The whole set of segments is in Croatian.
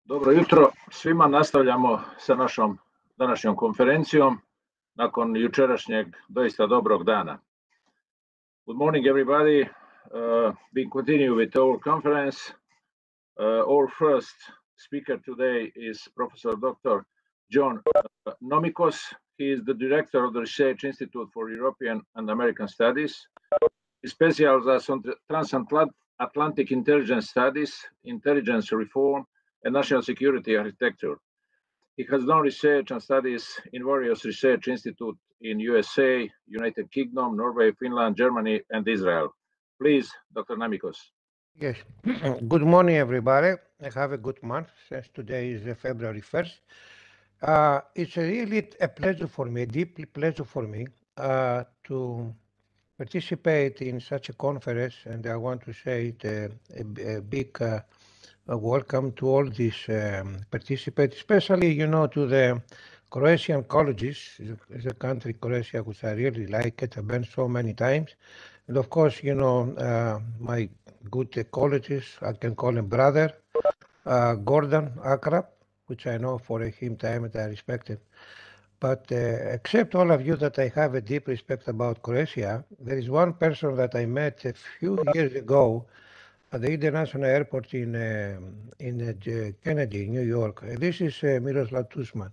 Dobro jutro svima, nastavljamo sa našom današnjom konferencijom nakon jučerašnjeg doista dobrog dana. Good morning everybody. We continue with our conference. Our first speaker today is Professor Dr. John Nomikos. He is the director of the Research Institute for European and American Studies. He specializes on transatlantic intelligence studies, intelligence reform, and national security architecture. He has done research and studies in various research institutes in USA, United Kingdom, Norway, Finland, Germany, and Israel. Please, Dr. Nomikos. Yes. Good morning, everybody. I have a good month since today is February 1st. It's really a pleasure for me, a deeply pleasure for me to participate in such a conference, and I want to say a big welcome to all these participants, especially, to the Croatian colleges. It's a country, Croatia, which I really like it. I've been so many times. And of course, my good colleagues, I can call him brother, Gordon Akrap, which I know for him time and I respect him. But except all of you that I have a deep respect about Croatia, there is one person that I met a few years ago at the International Airport in Kennedy, New York. This is Miroslav Tuđman.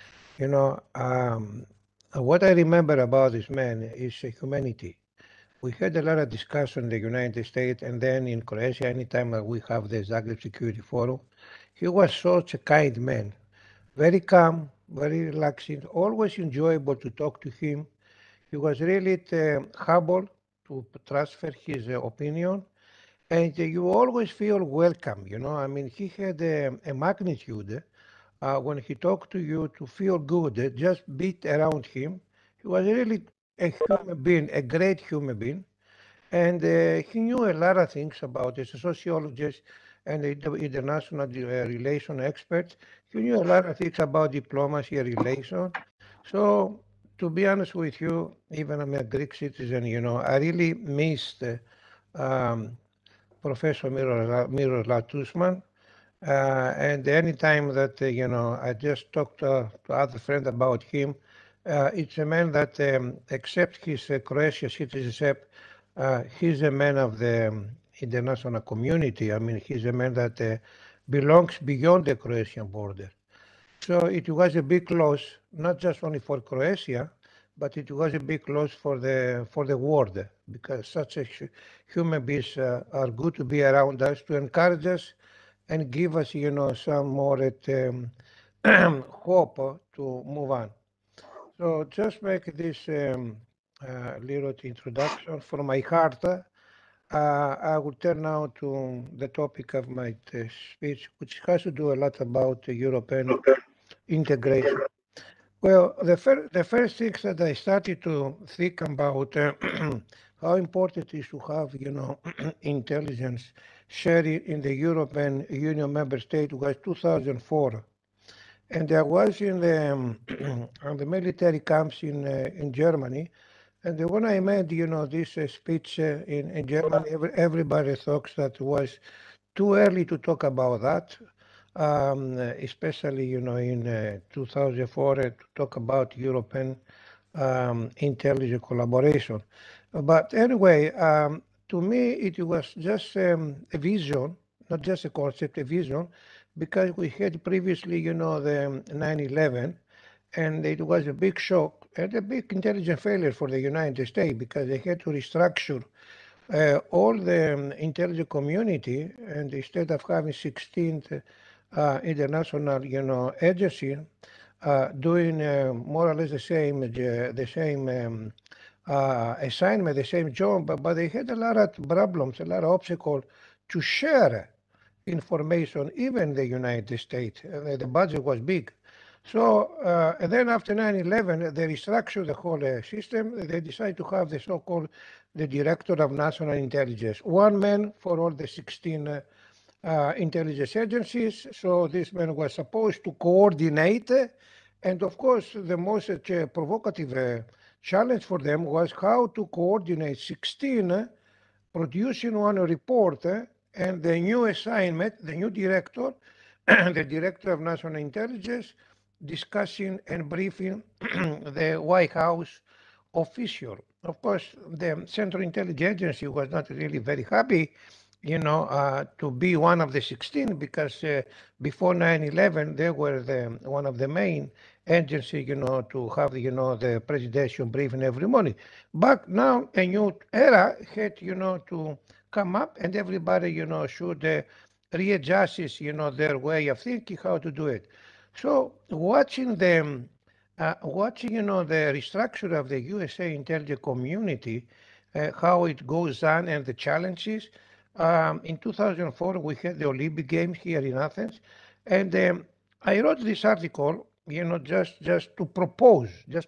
What I remember about this man is humanity. We had a lot of discussion in the United States and then in Croatia, anytime we have the Zagreb Security Forum. He was such a kind man, very calm, very relaxing, always enjoyable to talk to him. He was really humble to transfer his opinion, and you always feel welcome, I mean, he had a magnitude when he talked to you to feel good, just beat around him. He was really a human being, a great human being. And he knew a lot of things about it. As a sociologist and international relation expert, he knew a lot of things about diplomacy and relation. So, to be honest with you, even I'm a Greek citizen, I really missed Professor Miroslav Tuđman. And anytime that, I just talked to other friends about him, it's a man that, except his Croatian citizenship, he's a man of the international community. I mean, he's a man that belongs beyond the Croatian border. So it was a big loss, not just only for Croatia, but it was a big loss for the world, because such a human beings are good to be around us, to encourage us and give us, some more hope to move on. So just make this little introduction from my heart. I will turn now to the topic of my speech, which has to do a lot about European integration. Well, the first thing that I started to think about how important it is to have, intelligence sharing in the European Union member state was 2004. And I was in the on the military camps in Germany, and when I made this speech in Germany, everybody thought that it was too early to talk about that, especially in 2004 to talk about European intelligence collaboration. But anyway, to me it was just a vision, not just a concept, a vision, because we had previously, the 9/11, and it was a big shock and a big intelligence failure for the United States because they had to restructure all the intelligence community, and instead of having 16th international, agency doing more or less the same assignment, the same job, but they had a lot of problems, a lot of obstacles to share information, even the United States. The budget was big. So, and then after 9/11, they restructured the whole system. They decided to have the so-called the Director of National Intelligence, one man for all the 16 intelligence agencies. So this man was supposed to coordinate, and of course, the most provocative challenge for them was how to coordinate 16, producing one report, and the new assignment, the new director, the Director of National Intelligence, discussing and briefing the White House official. Of course, the Central Intelligence Agency was not really very happy, to be one of the 16 because before 9/11 they were one of the main agencies, to have, the presidential briefing every morning. But now a new era had, to come up, and everybody, should readjust, their way of thinking how to do it. So watching them. Watching, the restructure of the USA intelligence community, how it goes on and the challenges. In 2004, we had the Olympic Games here in Athens, and I wrote this article, just to propose,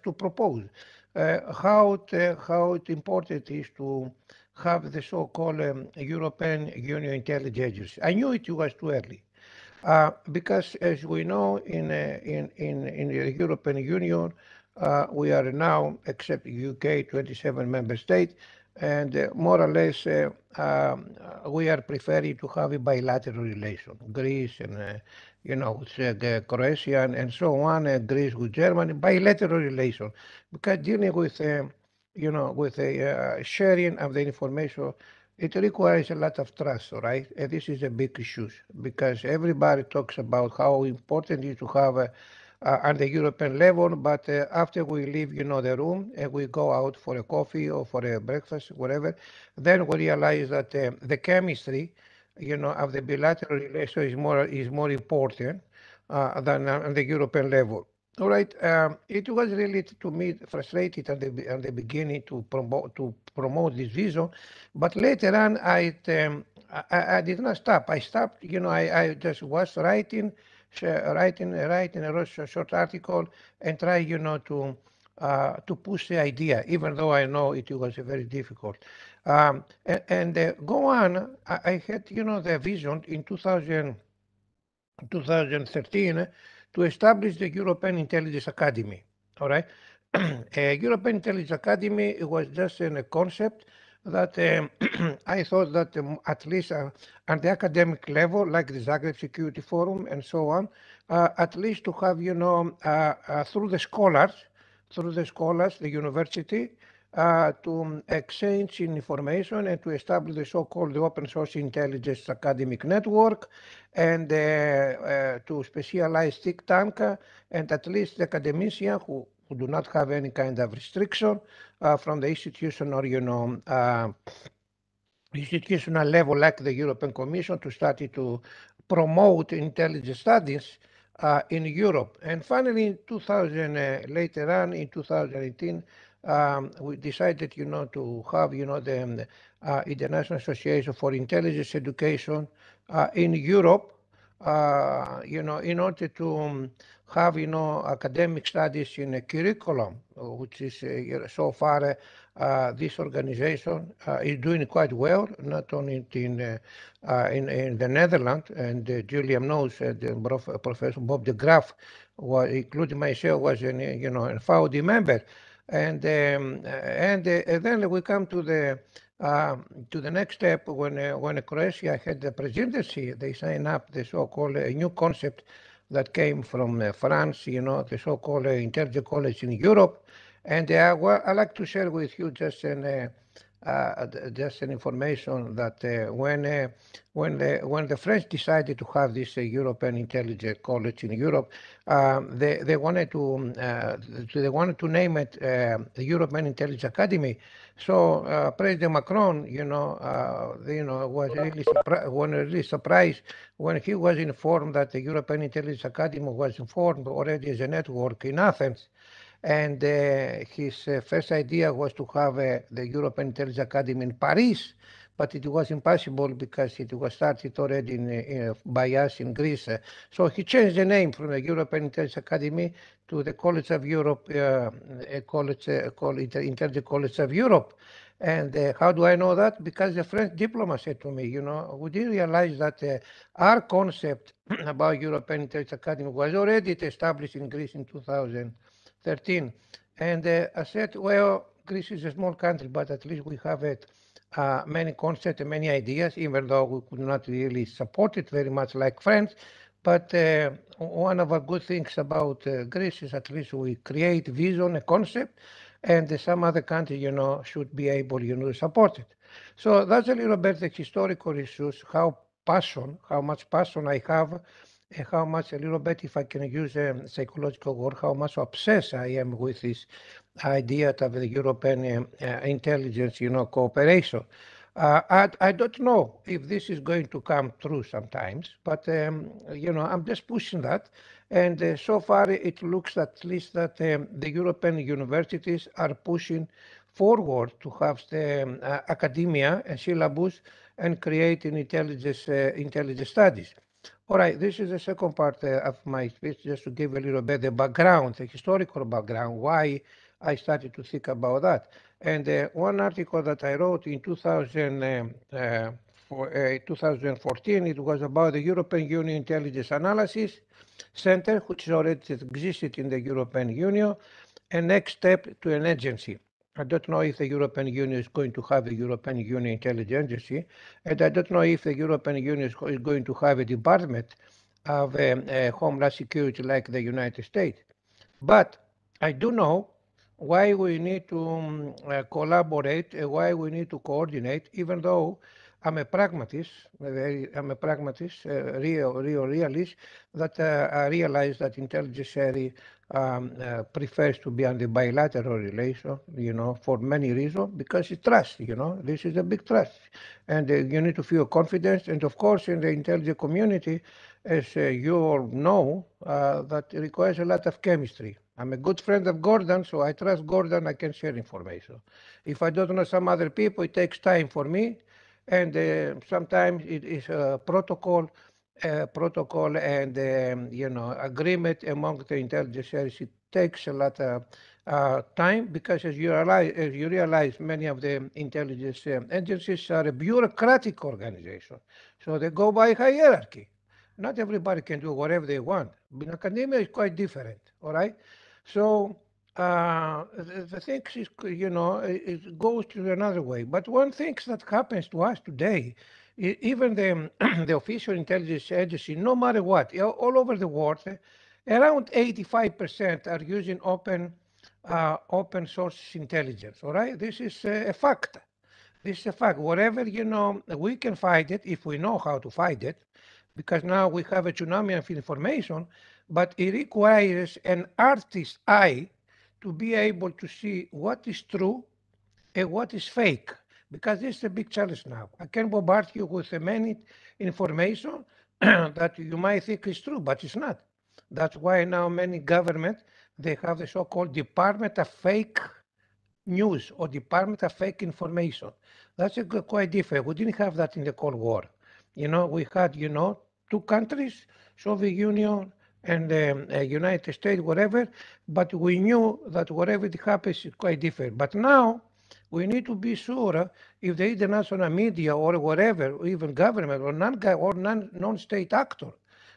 how important it is to have the so-called European Union Intelligence Agency. I knew it was too early. Because as we know, in the European Union, we are now, except UK, 27 member states, and more or less we are preferring to have a bilateral relation. Greece and with Croatia and so on, Greece with Germany, bilateral relation, because dealing with with a sharing of the information, it requires a lot of trust, right? And this is a big issue because everybody talks about how important it is to have on the European level, but after we leave, the room and we go out for a coffee or for a breakfast, whatever, then we realize that the chemistry, of the bilateral relation is more important than on the European level. All right. It was really, to me, frustrated at the beginning to promote this vision, but later on I did not stop. I stopped. I just was writing a short article and try, to push the idea, even though I know it was very difficult. And go on. I had, the vision in 2013 to establish the European Intelligence Academy. All right. European Intelligence Academy was just a concept that I thought that at least at the academic level, like the Zagreb Security Forum and so on, at least to have, through the scholars, the university, to exchange information and to establish the so-called Open Source Intelligence Academic Network, and to specialize think tank, and at least the academicians who do not have any kind of restriction from the institution or, institutional level like the European Commission, to start to promote intelligence studies in Europe. And finally, in 2000, later on in 2018, we decided, to have, the International Association for Intelligence Education in Europe, in order to have, academic studies in a curriculum, which is so far this organization is doing quite well, not only in the Netherlands, and Julian knows, Professor Bob de Graaf, including myself, was a founding member. And then we come to the next step when Croatia had the presidency. They signed up the so-called new concept that came from France, the so-called Intelligence College in Europe. And I'd like to share with you just an information that when the French decided to have this European Intelligence College in Europe, they wanted to name it the European Intelligence Academy. So President Macron, was really surprised when he was informed that the European Intelligence Academy was formed already as a network in Athens. And his first idea was to have the European Intelligence Academy in Paris, but it was impossible because it was started already by us in Greece. So he changed the name from the European Intelligence Academy to the College of Europe, Intelligence College of Europe. And how do I know that? Because the French diplomat said to me, we didn't realize that our concept about European Intelligence Academy was already established in Greece in 2013. And I said, well, Greece is a small country, but at least we have many concepts and many ideas, even though we could not really support it very much like France. But one of the good things about Greece is at least we create vision, a concept, and some other country, should be able, to support it. So that's a little bit the historical issues, how much passion I have, and how much a little bit, if I can use a psychological word, how much obsessed I am with this idea of the European intelligence, cooperation. I don't know if this is going to come true sometimes, but I'm just pushing that. And so far, it looks at least that the European universities are pushing forward to have the academia and syllabus and creating intelligence studies. All right, this is the second part of my speech, just to give a little bit the background, the historical background, why I started to think about that. And one article that I wrote in 2014, it was about the European Union Intelligence Analysis Center, which already existed in the European Union, and next step to an agency. I don't know if the European Union is going to have a European Union Intelligence Agency, and I don't know if the European Union is going to have a department of Homeland Security like the United States. But I do know why we need to collaborate, why we need to coordinate, even though I'm a pragmatist, real realist, that I realize that intelligence area prefers to be on the bilateral relation, for many reasons, because it's trust, this is a big trust. And you need to feel confidence. And of course, in the intelligence community, as you all know, that requires a lot of chemistry. I'm a good friend of Gordon, so I trust Gordon, I can share information. If I don't know some other people, it takes time for me, and sometimes it is a protocol and agreement among the intelligence services. It takes a lot of time because, as you realize, many of the intelligence agencies are a bureaucratic organization, so they go by hierarchy. Not everybody can do whatever they want. In academia, it's quite different. All right. So the thing is, it goes to another way. But one thing that happens to us today, even the, the official intelligence agency, no matter what, all over the world, around 85% are using open source intelligence. All right, this is a fact. This is a fact. Whatever, we can fight it if we know how to fight it, because now we have a tsunami of information, but it requires an artist's eye to be able to see what is true and what is fake, because this is a big challenge now. I can bombard you with many information that you might think is true, but it's not. That's why now many governments, they have the so-called Department of Fake News or Department of Fake Information. That's quite different. We didn't have that in the Cold War. We had, two countries, Soviet Union and United States, whatever, but we knew that whatever it happens is quite different. But now we need to be sure if the international media or whatever, or even government or non-state actor,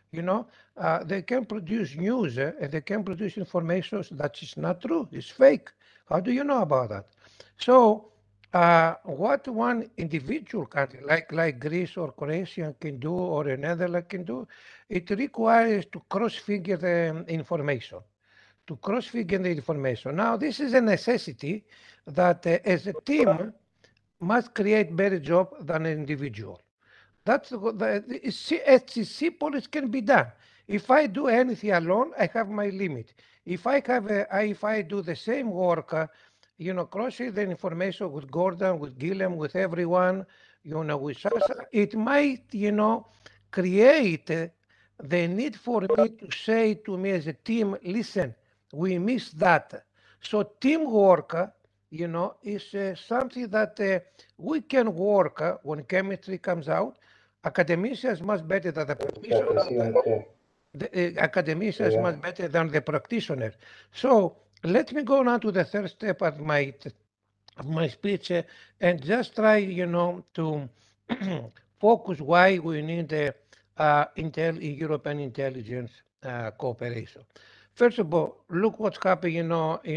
they can produce news and they can produce information that is not true, it's fake. How do you know about that? So what one individual country like Greece or Croatia can do or the Netherlands can do, it requires to cross-figure the information. To cross-figure the information. Now, this is a necessity that as a team must create better job than an individual. That's as simple as can be done. If I do anything alone, I have my limit. If I do the same work, crossing the information with Gordon, with Guillem, with everyone, with Sasa, it might, create the need for me to say to me as a team, listen, we missed that. So teamwork, is something that we can work when chemistry comes out. Academicians much better than the practitioner. The academicians much better than the practitioner. So let me go now to the third step of my speech and just try, to focus why we need European intelligence cooperation. First of all, look what's happening, in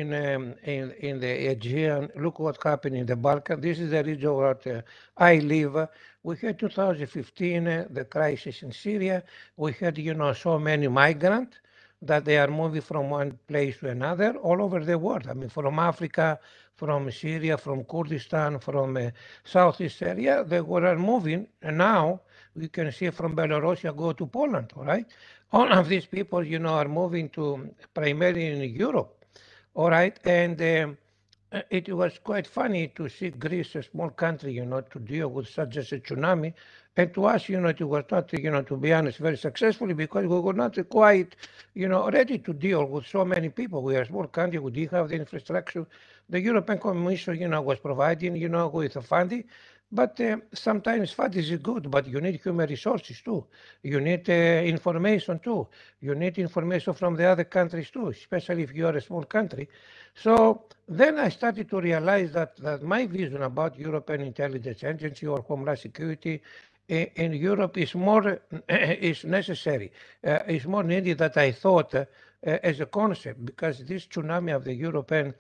the Aegean. Look what happened in the Balkan. This is the region where I live. We had 2015, the crisis in Syria. We had, so many migrants that they are moving from one place to another all over the world. I mean, from Africa, from Syria, from Kurdistan, from Southeast area, they were moving, and now we can see from Belarus go to Poland, all right? All of these people, are moving to primarily in Europe, all right? And it was quite funny to see Greece, a small country, to deal with such as a tsunami. And to us, it was not, to be honest, very successfully because we were not quite, ready to deal with so many people. We are a small country, we didn't have the infrastructure. The European Commission, was providing, with the funding. But sometimes funding is good, but you need human resources too. You need information too. You need information from the other countries too, especially if you are a small country. So then I started to realize that my vision about European Intelligence Agency or Homeland Security in Europe is more is necessary, is more needed than I thought as a concept, because this tsunami of the European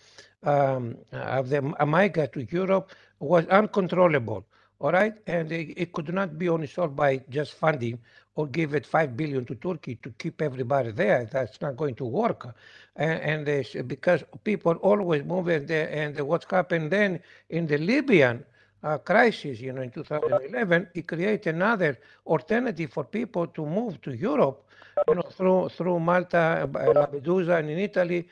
of the migrant to Europe was uncontrollable. All right, and it could not be only solved by just funding or give it 5 billion to Turkey to keep everybody there. That's not going to work, and because people always move, and what's happened then in the Libyan crisis, in 2011, it created another alternative for people to move to Europe, through Malta, Lampedusa, and in Italy,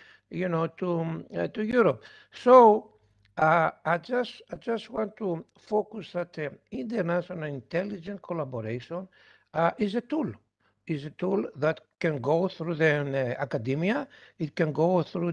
to Europe. So I just want to focus that international intelligence collaboration is a tool. Is a tool that can go through the academia. It can go through,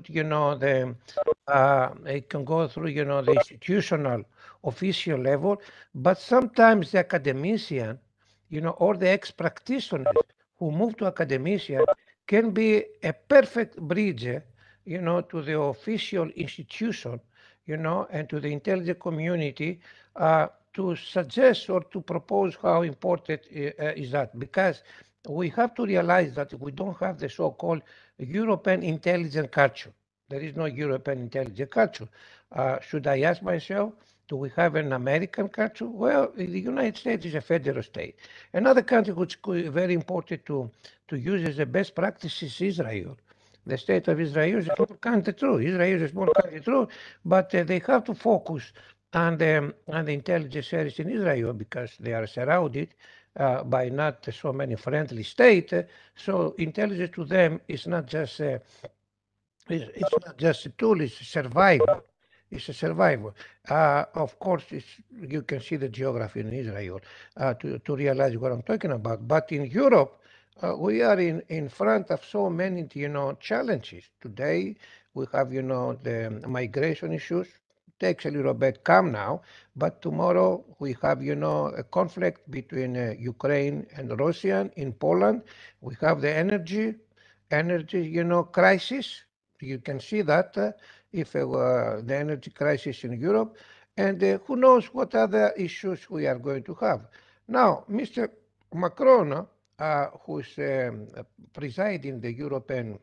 it can go through, the institutional, official level. But sometimes the academician, or the ex-practitioners who move to academia can be a perfect bridge, to the official institution, and to the intelligence community to suggest or to propose how important is that. Because we have to realize that we don't have the so-called European intelligence culture. There is no European intelligence culture. Should I ask myself, do we have an American culture? Well, the United States is a federal state. Another country which is very important to use as a best practice is Israel. The state of Israel is a small country too. Israel is a small country too, but they have to focus on the intelligence service in Israel because they are surrounded by not so many friendly states. So intelligence to them is not just it's not just a tool; it's a survival. It's a survival. Of course, you can see the geography in Israel to realize what I'm talking about. But in Europe, we are in front of so many, challenges. Today, we have, the migration issues. Takes a little bit calm now, but tomorrow we have, a conflict between Ukraine and Russia in Poland. We have the energy, crisis. You can see that if the energy crisis in Europe, and who knows what other issues we are going to have. Now, Mr. Macron, who is presiding the European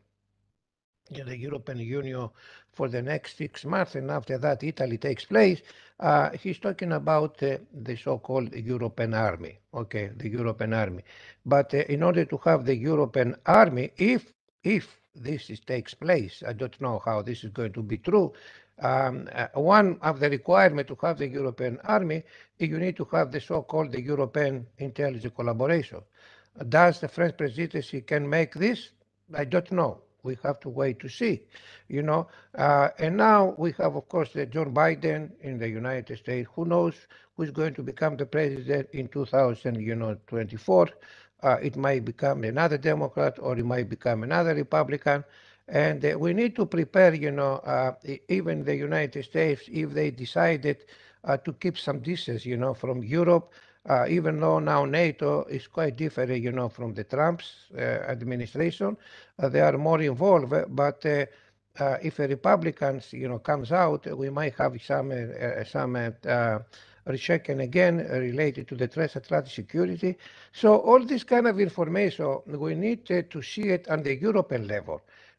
Union for the next 6 months, and after that Italy takes place, he's talking about the so-called European army, okay, the European army. But in order to have the European army, if this takes place, I don't know how this is going to be true. One of the requirements to have the European army, you need to have the so-called the European intelligence collaboration. Does the French presidency can make this? I don't know. We have to wait to see, and now we have, of course, Joe Biden in the United States. Who knows who's going to become the president in 2024? It might become another Democrat or it might become another Republican. And we need to prepare, even the United States, if they decided to keep some distance, from Europe, even though now NATO is quite different, from the Trump's administration. They are more involved, but if a Republicans, comes out, we might have some rechecking again related to the transatlantic security. So all this kind of information, we need to see it on the European level.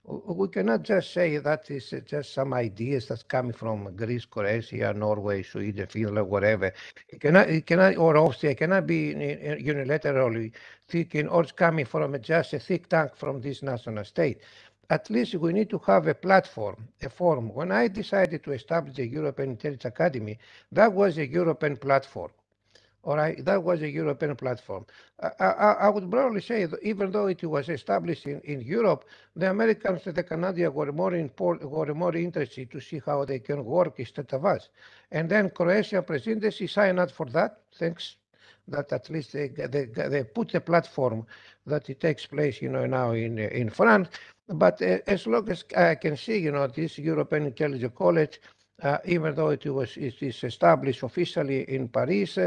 we cannot just say that is just some ideas that's coming from Greece, Croatia, Norway, Sweden, Finland, whatever. It cannot, or Austria, it cannot be unilaterally thinking, or it's coming from just a think tank from this national state. At least we need to have a platform, a forum. When I decided to establish the European Intelligence Academy, that was a European platform. All right, that was a European platform. I would probably say that even though it was established in Europe, the Americans and the Canadians were more interested to see how they can work instead of us. And then Croatian presidency signed up for that, thanks that at least they put a platform that it takes place, now in France. But as long as I can see, this European Intelligence College, even though it is established officially in Paris,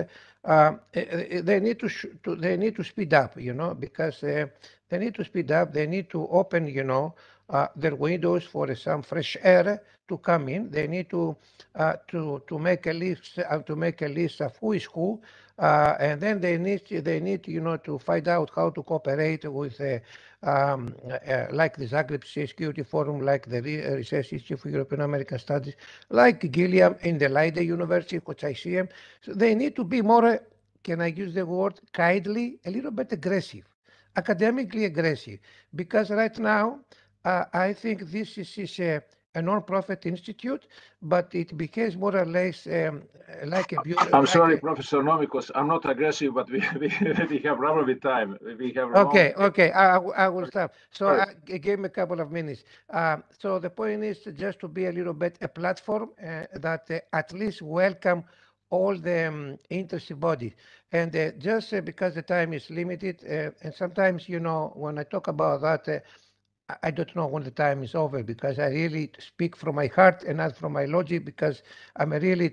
they need to speed up, because they need to speed up. They need to open, their windows for some fresh air to come in. They need to make a list of who is who, and then they need to find out how to cooperate with like the Zagreb Security Forum, like the Research Institute for European American Studies, like Gilliam in the Leiden University, which I see them. So they need to be more, can I use the word kindly, a little bit aggressive, academically aggressive, because right now I think this is a non-profit institute, but it becomes more or less like a... I'm sorry, Professor Nomikos, I'm not aggressive, but we have problem with time. We have okay, I will stop. So I gave me a couple of minutes. So the point is just to be a little bit a platform that at least welcome all the interested bodies. And just because the time is limited, and sometimes, when I talk about that, I don't know when the time is over, because I really speak from my heart and not from my logic, because I'm really,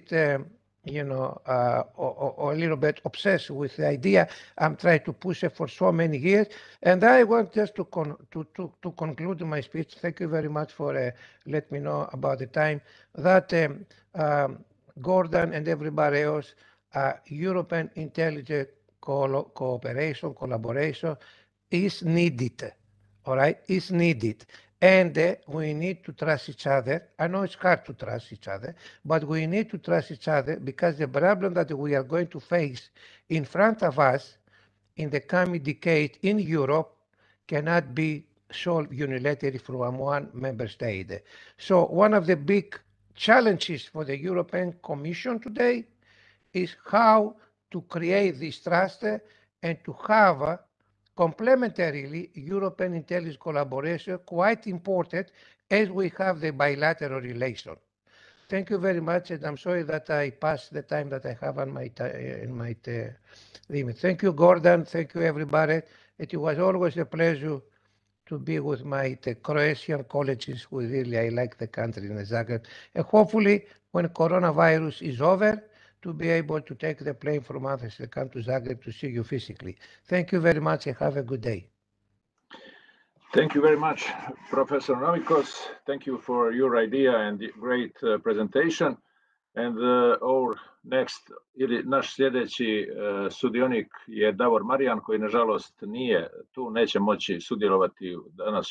or a little bit obsessed with the idea. I'm trying to push it for so many years. And I want just to conclude my speech. Thank you very much for letting me know about the time that Gordon and everybody else, European intelligence collaboration is needed. All right, is needed. And we need to trust each other. I know it's hard to trust each other, but we need to trust each other, because the problem that we are going to face in front of us in the coming decade in Europe cannot be solved unilaterally from one member state. So one of the big challenges for the European Commission today is how to create this trust and to have complementarily European intelligence collaboration, quite important as we have the bilateral relation. Thank you very much, and I'm sorry that I passed the time that I have on my limit. Thank you, Gordon. Thank you, everybody. It was always a pleasure to be with my Croatian colleagues who really I like the country in Zagreb. And hopefully, when coronavirus is over, to be able to take the plane from Athens and come to Zagreb to see you physically. Thank you very much and have a good day. Thank you very much, Professor Nomikos. Thank you for your idea and great presentation. And our next, ili naš sljedeći sudionik je Davor Marijan, koji nažalost nije tu, neće moći sudjelovati danas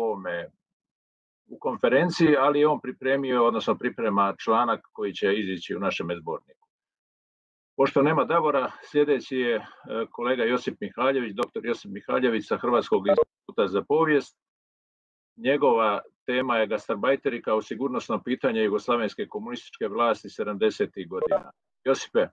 u konferenciji, ali je on pripremio, odnosno priprema članak koji će izići u našem zborniku. Pošto nema Davora, sljedeći je kolega Josip Mihaljević, dr. Josip Mihaljević sa Hrvatskog instituta za povijest. Njegova tema je gastarbajteri kao sigurnosno pitanje jugoslavenske komunističke vlasti 70. godina. Josipe.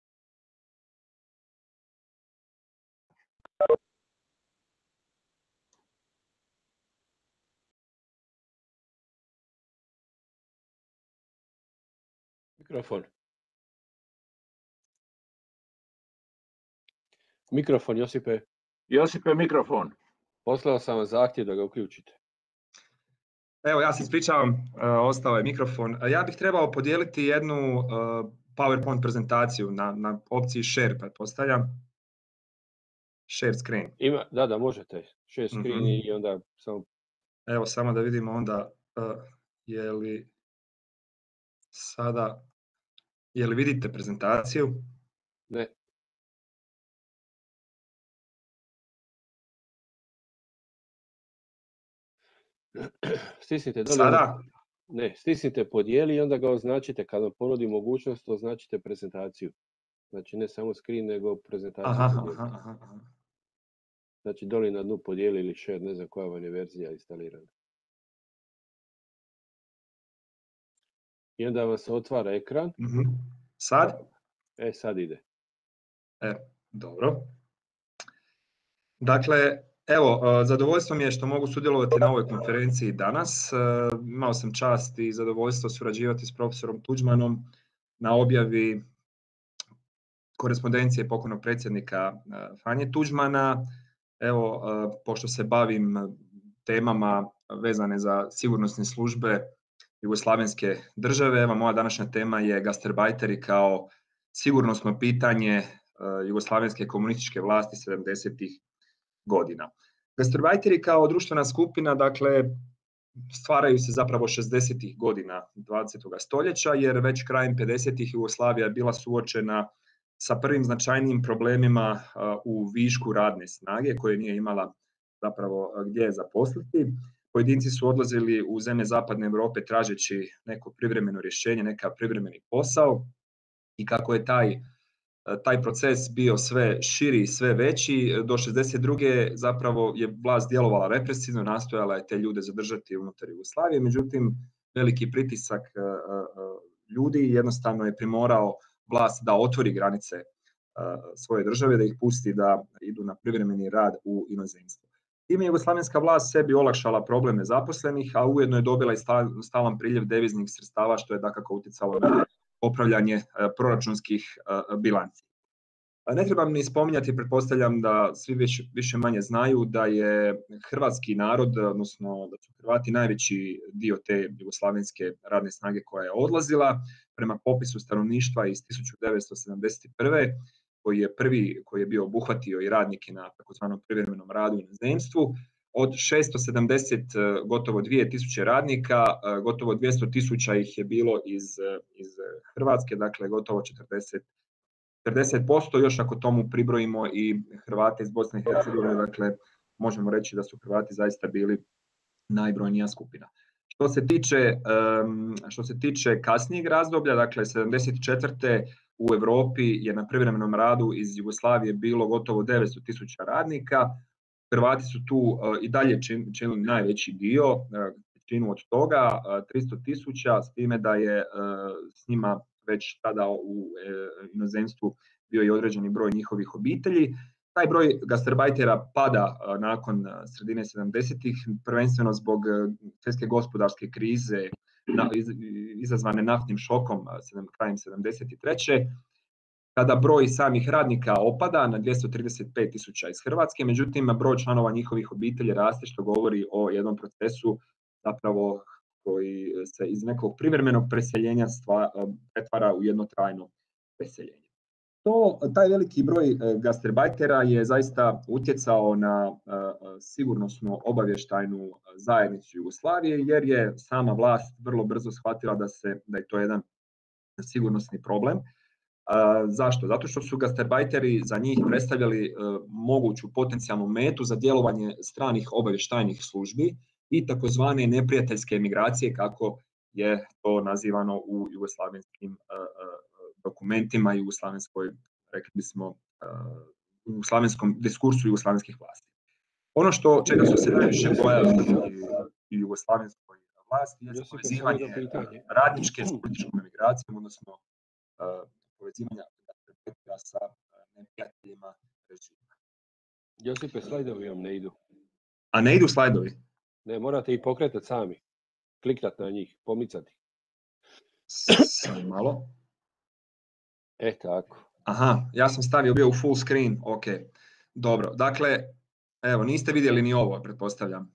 Mikrofon, Josipe. Josipe, mikrofon. Poslao sam vam zahtjev da ga uključite. Evo, ja se ispričavam, ostao je mikrofon. Ja bih trebao podijeliti jednu PowerPoint prezentaciju na opciji Share, pretpostavljam. Share screen. Da, možete. Share screen i onda samo... Evo, samo da vidimo onda je li sada... Je li vidite prezentaciju? Ne. Stisnite dolje. Sada? Ne, stisnite podijeli i onda ga označite. Kad vam ponudi mogućnost, označite prezentaciju. Znači ne samo screen, nego prezentaciju podijeli. Aha. Znači doli na dnu podijeli ili share, ne znam koja vam je verzija instalirana. I onda vam se otvara ekran. Sad? Sad ide. Dobro. Dakle, evo, zadovoljstvo mi je što mogu sudjelovati na ovoj konferenciji danas. Imao sam čast i zadovoljstvo surađivati s profesorom Tuđmanom na objavi korespondencije pokojnog predsjednika Franje Tuđmana. Evo, pošto se bavim temama vezane za sigurnosne službe jugoslavenske države, evo moja današnja tema je gastarbajteri kao sigurnosno pitanje jugoslavenske komunističke vlasti 70-ih godina. Gastarbajteri kao društvena skupina, dakle, stvaraju se zapravo 60-ih godina 20. stoljeća, jer već krajem 50-ih Jugoslavija je bila suočena sa prvim značajnijim problemima u višku radne snage koje nije imala zapravo gdje zaposliti. Pojedinci su odlazili u zemlje zapadne Europe tražeći neko privremeno rješenje, neka privremeni posao i kako je taj proces bio sve širi i sve veći, do 62. zapravo je vlast djelovala represivno, nastojala je te ljude zadržati unutar Jugoslavije, međutim veliki pritisak ljudi jednostavno je primorao vlast da otvori granice svoje države, da ih pusti da idu na privremeni rad u inozemstvu. Time je jugoslavenska vlast sebi olakšala problem nezaposlenih, a ujedno je dobila i stalan priljev deviznih sredstava, što je dakako utjecalo na popravljanje proračunskih bilanci. Ne trebam ni spominjati, pretpostavljam da svi više manje znaju da je hrvatski narod, odnosno da su Hrvati najveći dio te jugoslavenske radne snage koja je odlazila. Prema popisu stanovništva iz 1971. koji je bio obuhvatio i radnike na takozvanom privremenom radu u inozemstvu, od 670 gotovo 2000 radnika, gotovo 200.000 ih je bilo iz Hrvatske, dakle gotovo 40%, još ako tomu pribrojimo i Hrvate iz Bosne i Hercegovine, dakle možemo reći da su Hrvati zaista bili najbrojnija skupina. Što se tiče kasnijeg razdoblja, dakle 74. u Europi je na privremenom radu iz Jugoslavije bilo gotovo 900.000 radnika. Hrvati su tu i dalje činili najveći dio, većinu od toga, 300.000, s time da je s njima već tada u inozemstvu bio i određeni broj njihovih obitelji. Taj broj gastarbajtera pada nakon sredine 70-ih, prvenstveno zbog svjetske gospodarske krize izazvane naftnim šokom krajem 73. Kada broj samih radnika opada na 235.000 iz Hrvatske, međutim broj članova njihovih obitelji raste, što govori o jednom procesu zapravo koji se iz nekog privremenog preseljenja pretvara u jedno trajno preseljenje. Taj veliki broj gastarbajtera je zaista utjecao na sigurnosnu obavještajnu zajednicu Jugoslavije, jer je sama vlast vrlo brzo shvatila da je to jedan sigurnosni problem. Zašto? Zato što su gastarbajteri za njih predstavljali moguću potencijalnu metu za djelovanje stranih obavještajnih službi i takozvane neprijateljske emigracije, kako je to nazivano u jugoslavenskim dokumentima i rekli bismo, u jugoslavenskom diskursu jugoslavenskih vlasti. Ono čega su se najviše bojali i jugoslavenskoj vlasti je povezivanje radničke s političkom emigracijom, odnosno povezivanja sa neprijateljima režima. Josipe, slajdovi vam ne idu. A ne idu slajdovi? Ne, morate ih pokretati sami. Kliknati na njih, pomicati. Samo malo. Tako. Aha, ja sam stavio bio u full screen, ok. Dobro, dakle, evo, niste vidjeli ni ovo, pretpostavljam.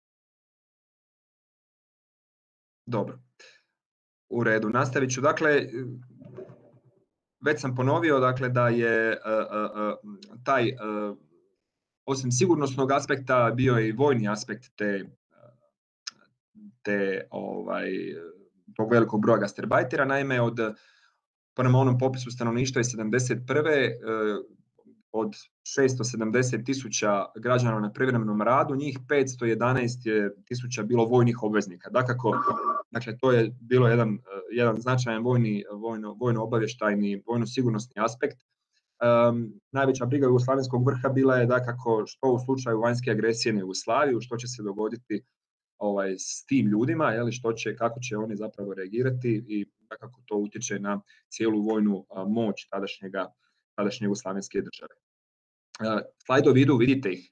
Dobro. U redu, nastavit ću. Dakle, već sam ponovio, dakle, da je taj, osim sigurnosnog aspekta, bio i vojni aspekt tog velikog broja gastarbajtera. Naime, prema onom popisu stanovništva iz 71. od 670.000 građana na privremenom radu, njih 511.000 bilo vojnih obveznika. Dakle, to je bilo jedan značajan vojno-obavještajni, vojno-sigurnosni aspekt. Najveća briga jugoslavenskog vrha bila je dakako što u slučaju vanjske agresije na Jugoslaviju, što će se dogoditi s tim ljudima, kako će oni zapravo reagirati i kako to utječe na cijelu vojnu moć tadašnje jugoslavenske države. Slajdovi idu, vidite ih.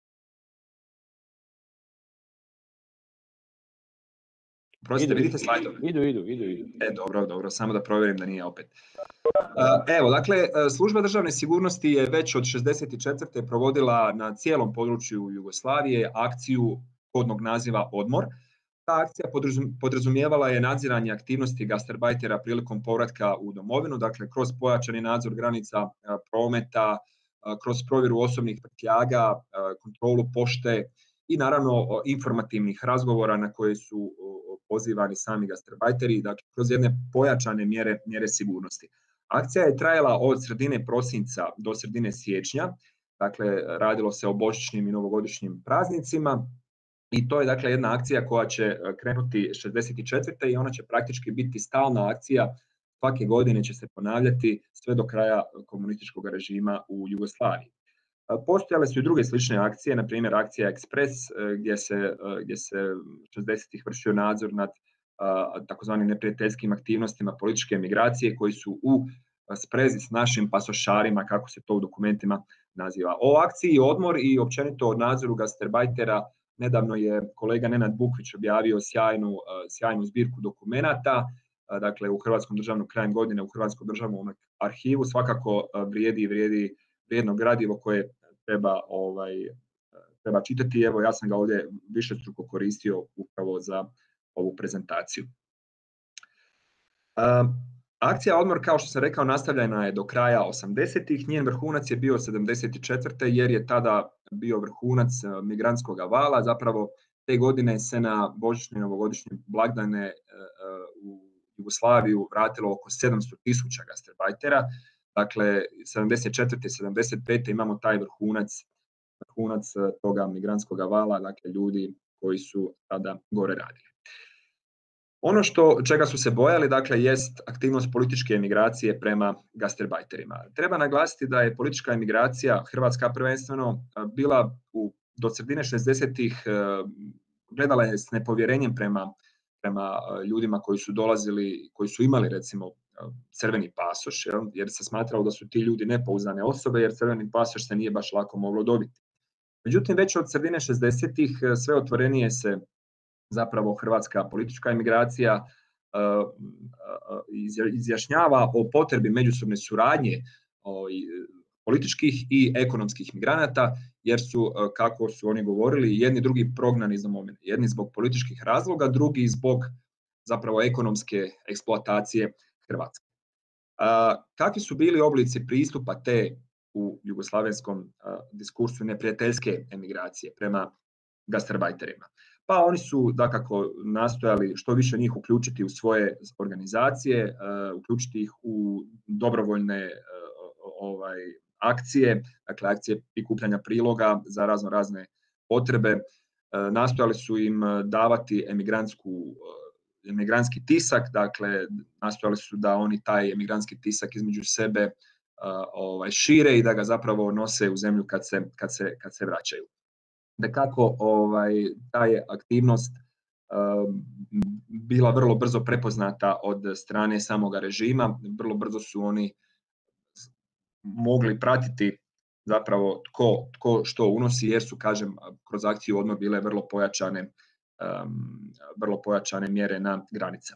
Prostite, vidite slajdove? Idu. Dobro, samo da provjerim da nije opet. Evo, dakle, Služba državne sigurnosti je već od 1964. provodila na cijelom području Jugoslavije akciju kodnog naziva Odmor. Ta akcija podrazumijevala je nadziranje aktivnosti gastarbajtera prilikom povratka u domovinu, dakle kroz pojačani nadzor granica prometa, kroz provjeru osobnih prtljaga, kontrolu pošte i naravno informativnih razgovora na koje su pozivani sami gastarbajteri, dakle kroz jedne pojačane mjere sigurnosti. Akcija je trajala od sredine prosinca do sredine siječnja, dakle radilo se o božićnim i novogodišnjim praznicima i to je dakle jedna akcija koja će krenuti 1964. i ona će praktički biti stalna akcija, svake godine će se ponavljati sve do kraja komunističkog režima u Jugoslaviji. Postojale su i druge slične akcije, na primjer akcija Ekspres, gdje se 60-ih vršio nadzor nad takozvanim neprijateljskim aktivnostima političke emigracije koji su u sprezi s našim pasošarima, kako se to u dokumentima naziva. O akciji Odmor i općenito o nadzoru gastarbajtera nedavno je kolega Nenad Bukvić objavio sjajnu zbirku dokumenata, dakle u Hrvatskom državnom krajem godine u Hrvatskom državnom arhivu svakako vrijedno gradivo koje treba čitati. Evo, ja sam ga ovdje višestruko koristio upravo za ovu prezentaciju. Akcija Odmor, kao što sam rekao, nastavljena je do kraja 80-ih. Njen vrhunac je bio 74. jer je tada bio vrhunac migrantskog vala. Zapravo te godine se na božićne i novogodišnje blagdane u Jugoslaviju vratilo oko 700.000 gastarbajtera. Dakle, 74. i 75. imamo taj vrhunac toga migrantskog vala, dakle ljudi koji su tada gore radili. Ono čega su se bojali, dakle, jest aktivnost političke emigracije prema gastarbajterima. Treba naglasiti da je politička emigracija, Hrvatska prvenstveno, bila do sredine 60-ih, gledala je s nepovjerenjem prema ljudima koji su dolazili, koji su imali recimo crveni pasoš, jer se smatralo da su ti ljudi nepouzdane osobe, jer crveni pasoš se nije baš lako moglo dobiti. Međutim, već od sredine 60-ih sve otvorenije se zapravo hrvatska politička emigracija izjašnjava o potrebi međusobne suradnje političkih i ekonomskih migranata, jer su, kako su oni govorili, jedni drugi prognani iz domovine. Jedni zbog političkih razloga, drugi zbog zapravo ekonomske eksploatacije Hrvatske. Kakvi su bili oblici pristupa te u jugoslavenskom diskursu neprijateljske emigracije prema gastarbajterima? Pa oni su dakako nastojali što više njih uključiti u svoje organizacije, uključiti ih u dobrovoljne akcije, dakle akcije prikupljanja priloga za razne potrebe. Nastojali su im davati emigrantski tisak, dakle nastojali su da oni taj emigrantski tisak između sebe šire i da ga zapravo nose u zemlju kad se vraćaju. Dakako, ta je aktivnost bila vrlo brzo prepoznata od strane samoga režima, vrlo brzo su oni mogli pratiti zapravo tko što unosi, jer su, kažem, kroz akciju Odmor bile vrlo pojačane mjere na granicama.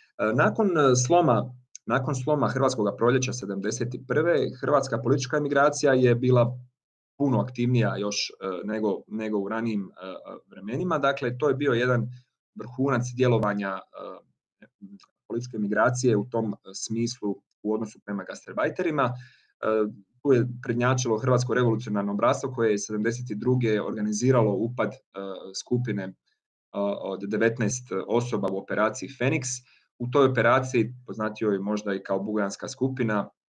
Nakon sloma Hrvatskog proljeća 1971. hrvatska politička emigracija je bila puno aktivnija još nego u ranijim vremenima. Dakle, to je bio jedan vrhunac djelovanja političke migracije u tom smislu u odnosu prema gastarbajterima. Tu je prednjačilo Hrvatsko revolucionarno bratstvo koje je 1972. organiziralo upad skupine od 19 osoba u operaciji Feniks. U toj operaciji, poznatijoj možda i kao Bugojanska skupina,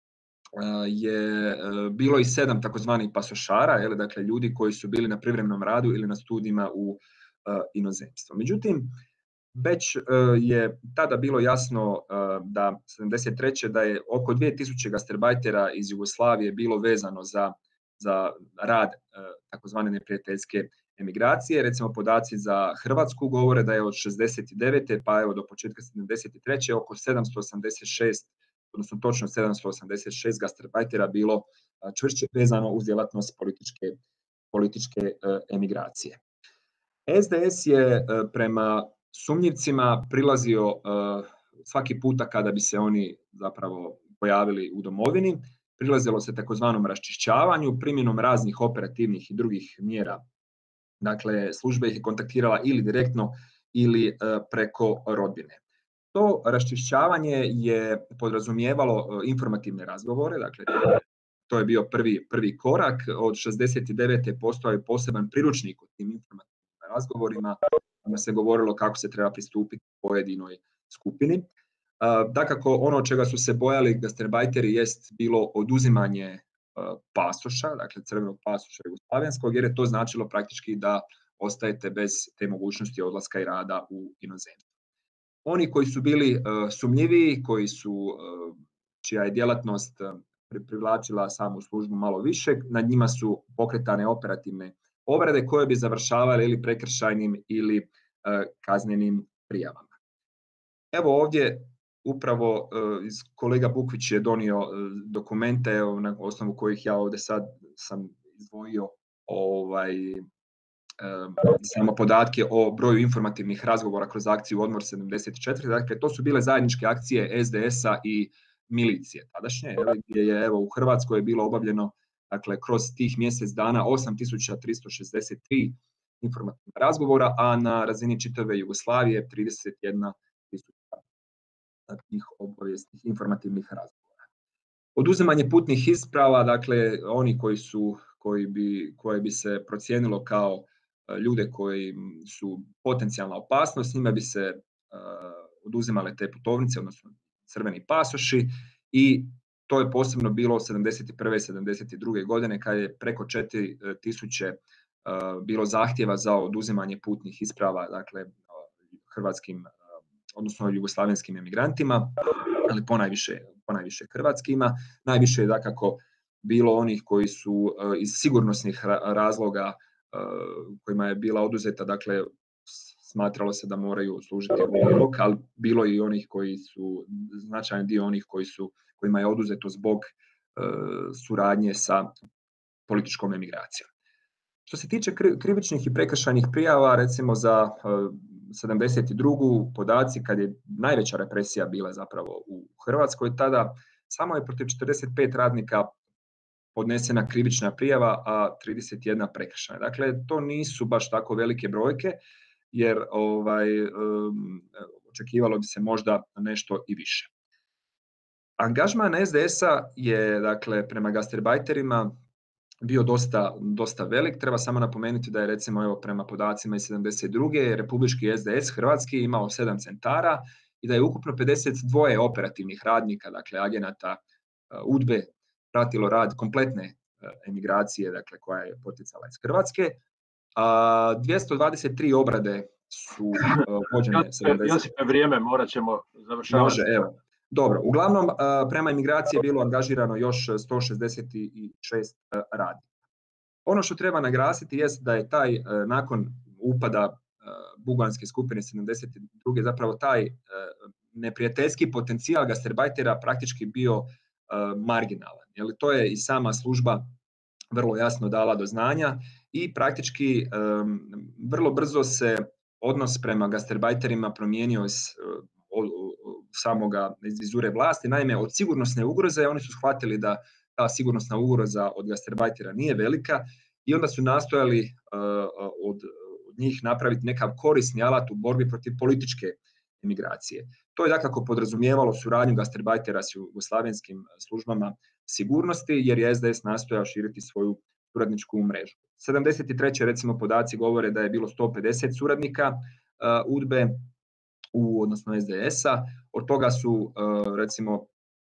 je bilo i 7 takozvanih pasošara, dakle ljudi koji su bili na privremenom radu ili na studijima u inozemstvu. Međutim, već je tada bilo jasno da 73. da je oko 2000 gastarbajtera iz Jugoslavije bilo vezano za rad takozvane neprijateljske emigracije. Recimo podaci za Hrvatsku govore da je od 69. pa evo do početka 73. oko 786, odnosno točno 786 gastarbajtera bilo čvršće vezano uz djelatnost političke emigracije. SDS je prema sumnjivcima prilazio svaki puta kada bi se oni zapravo pojavili u domovini. Prilazilo se takozvanom raščišćavanju, primjenom raznih operativnih i drugih mjera. Dakle, služba ih je kontaktirala ili direktno ili preko rodbine. To raščišćavanje je podrazumijevalo informativne razgovore, dakle to je bio prvi korak. Od 69. postao je poseban priručnik o tim informativnim razgovorima, kojima se govorilo kako se treba pristupiti pojedinoj skupini. Dakako, ono čega su se bojali gastarbajteri jest bilo oduzimanje pasoša, dakle crvenog pasoša jugoslavenskog, jer je to značilo praktički da ostajete bez te mogućnosti odlaska i rada u inozemstvu. Oni koji su bili sumnjiviji, čija je djelatnost privlačila samu službu malo više, nad njima su pokretane operativne obrade koje bi završavale ili prekršajnim ili kaznenim prijavama. Evo ovdje upravo kolega Bukvić je donio dokumente na osnovu kojih ja ovdje sad sam izdvojio samo podatke o broju informativnih razgovora kroz akciju Odmor 74. Dakle, to su bile zajedničke akcije SDS-a i milicije tadašnje, gdje je u Hrvatskoj je bilo obavljeno, dakle, kroz tih mjesec dana 8363 informativna razgovora, a na razini čitave Jugoslavije 31.000 tih obavijestnih informativnih razgovora. Oduzimanje putnih isprava, dakle, oni koje bi se procijenilo kao ljude koji su potencijalna opasnost, njima bi se oduzimale te putovnice, odnosno crveni pasoši, i to je posebno bilo 71. i 72. godine kada je preko 4000 bilo zahtjeva za oduzimanje putnih isprava, dakle, hrvatskim, odnosno jugoslavenskim emigrantima, ali ponajviše hrvatskima. Najviše je dakako bilo onih koji su iz sigurnosnih razloga kojima je bila oduzeta, dakle, smatralo se da moraju služiti vojni rok, ali bilo i onih koji su, značajan dio onih kojima je oduzeto zbog suradnje sa političkom emigracijom. Što se tiče krivičnih i prekršajnih prijava, recimo za 72. podaci, kad je najveća represija bila zapravo u Hrvatskoj, tada samo je protiv 45 radnika podnesena krivična prijava, a 31 prekršajna. Dakle, to nisu baš tako velike brojke, jer očekivalo bi se možda nešto i više. Angažman SDS-a je, dakle, prema gastarbajterima bio dosta velik. Treba samo napomenuti da je, recimo, prema podacima iz 72. Republički SDS hrvatski imao 7 centara i da je ukupno 52 operativnih radnika, dakle agenata UDBE, pratilo rad kompletne emigracije, dakle, koja je poticala iz Hrvatske. 223 obrade su vođene. Josipe, vrijeme, morat ćemo završavati. Može, evo. Dobro, uglavnom prema emigraciji je bilo angažirano još 166 radnika. Ono što treba naglasiti jest da je taj, nakon upada buganske skupine 72. zapravo taj neprijateljski potencijal gastarbajtera praktički bio marginalan. To je i sama služba vrlo jasno dala do znanja i praktički vrlo brzo se odnos prema gastarbajterima promijenio iz samoga vizure vlasti. Naime, od sigurnosne ugroze oni su shvatili da ta sigurnosna ugroza od gastarbajtera nije velika i onda su nastojali od njih napraviti nekav korisni alat u borbi protiv političke emigracije. To je dakako podrazumijevalo suradnju gastarbajtera s jugoslavenskim službama sigurnosti, jer je SDS nastojao širiti svoju suradničku mrežu. 73. recimo podaci govore da je bilo 150 suradnika UDBE, odnosno SDS-a, od toga su recimo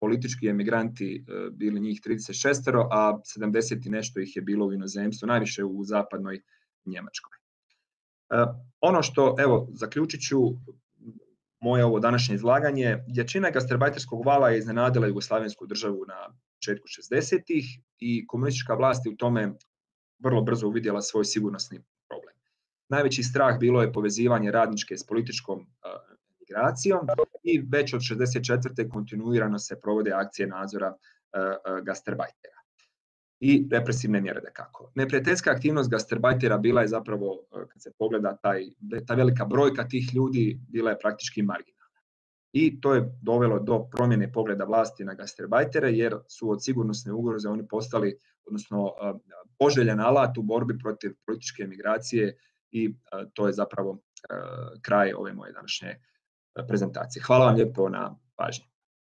politički emigranti bili njih 36, a 70 i nešto ih je bilo u inozemstvu, najviše u zapadnoj Njemačkoj. Ono što, evo, zaključit ću moje ovo današnje izlaganje, jačina gastarbajterskog vala je iznenadila jugoslavensku državu na početku 60-ih i komunistička vlast je u tome vrlo brzo uvidjela svoj sigurnosni problem. Najveći strah bilo je povezivanje radničke s političkom migracijom i već od 64. kontinuirano se provode akcije nadzora gastarbajtera i represivne mjere dakako. Neprijateljska aktivnost gastarbajtera bila je zapravo, kad se pogleda ta velika brojka tih ljudi, bila je praktički marginalna. I to je dovelo do promjene pogleda vlasti na gastarbajtere, jer su od sigurnosne ugroze oni postali, odnosno poželjen alat u borbi protiv političke migracije i to je zapravo kraj ove moje današnje prezentacije. Hvala vam lijepo na pažnji.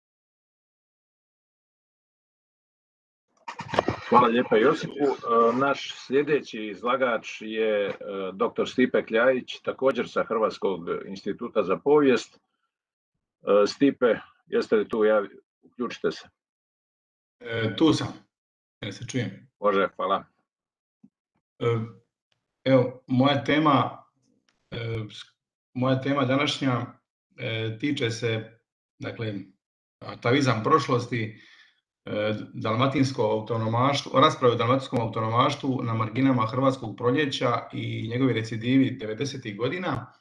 Hvala lijepa Josipu. Naš sljedeći izlagač je dr. Stipe Kljajić, također sa Hrvatskog instituta za povijest. Stipe, jeste li tu? Uključite se. Tu sam, jel se čujem? Može, hvala. Evo, moja tema današnja tiče se, dakle, atavizam prošlosti, dalmatinsko autonomaštvo, rasprave o dalmatinskom autonomaštvu na marginama Hrvatskog proljeća i njegovi recidivi 90. godina.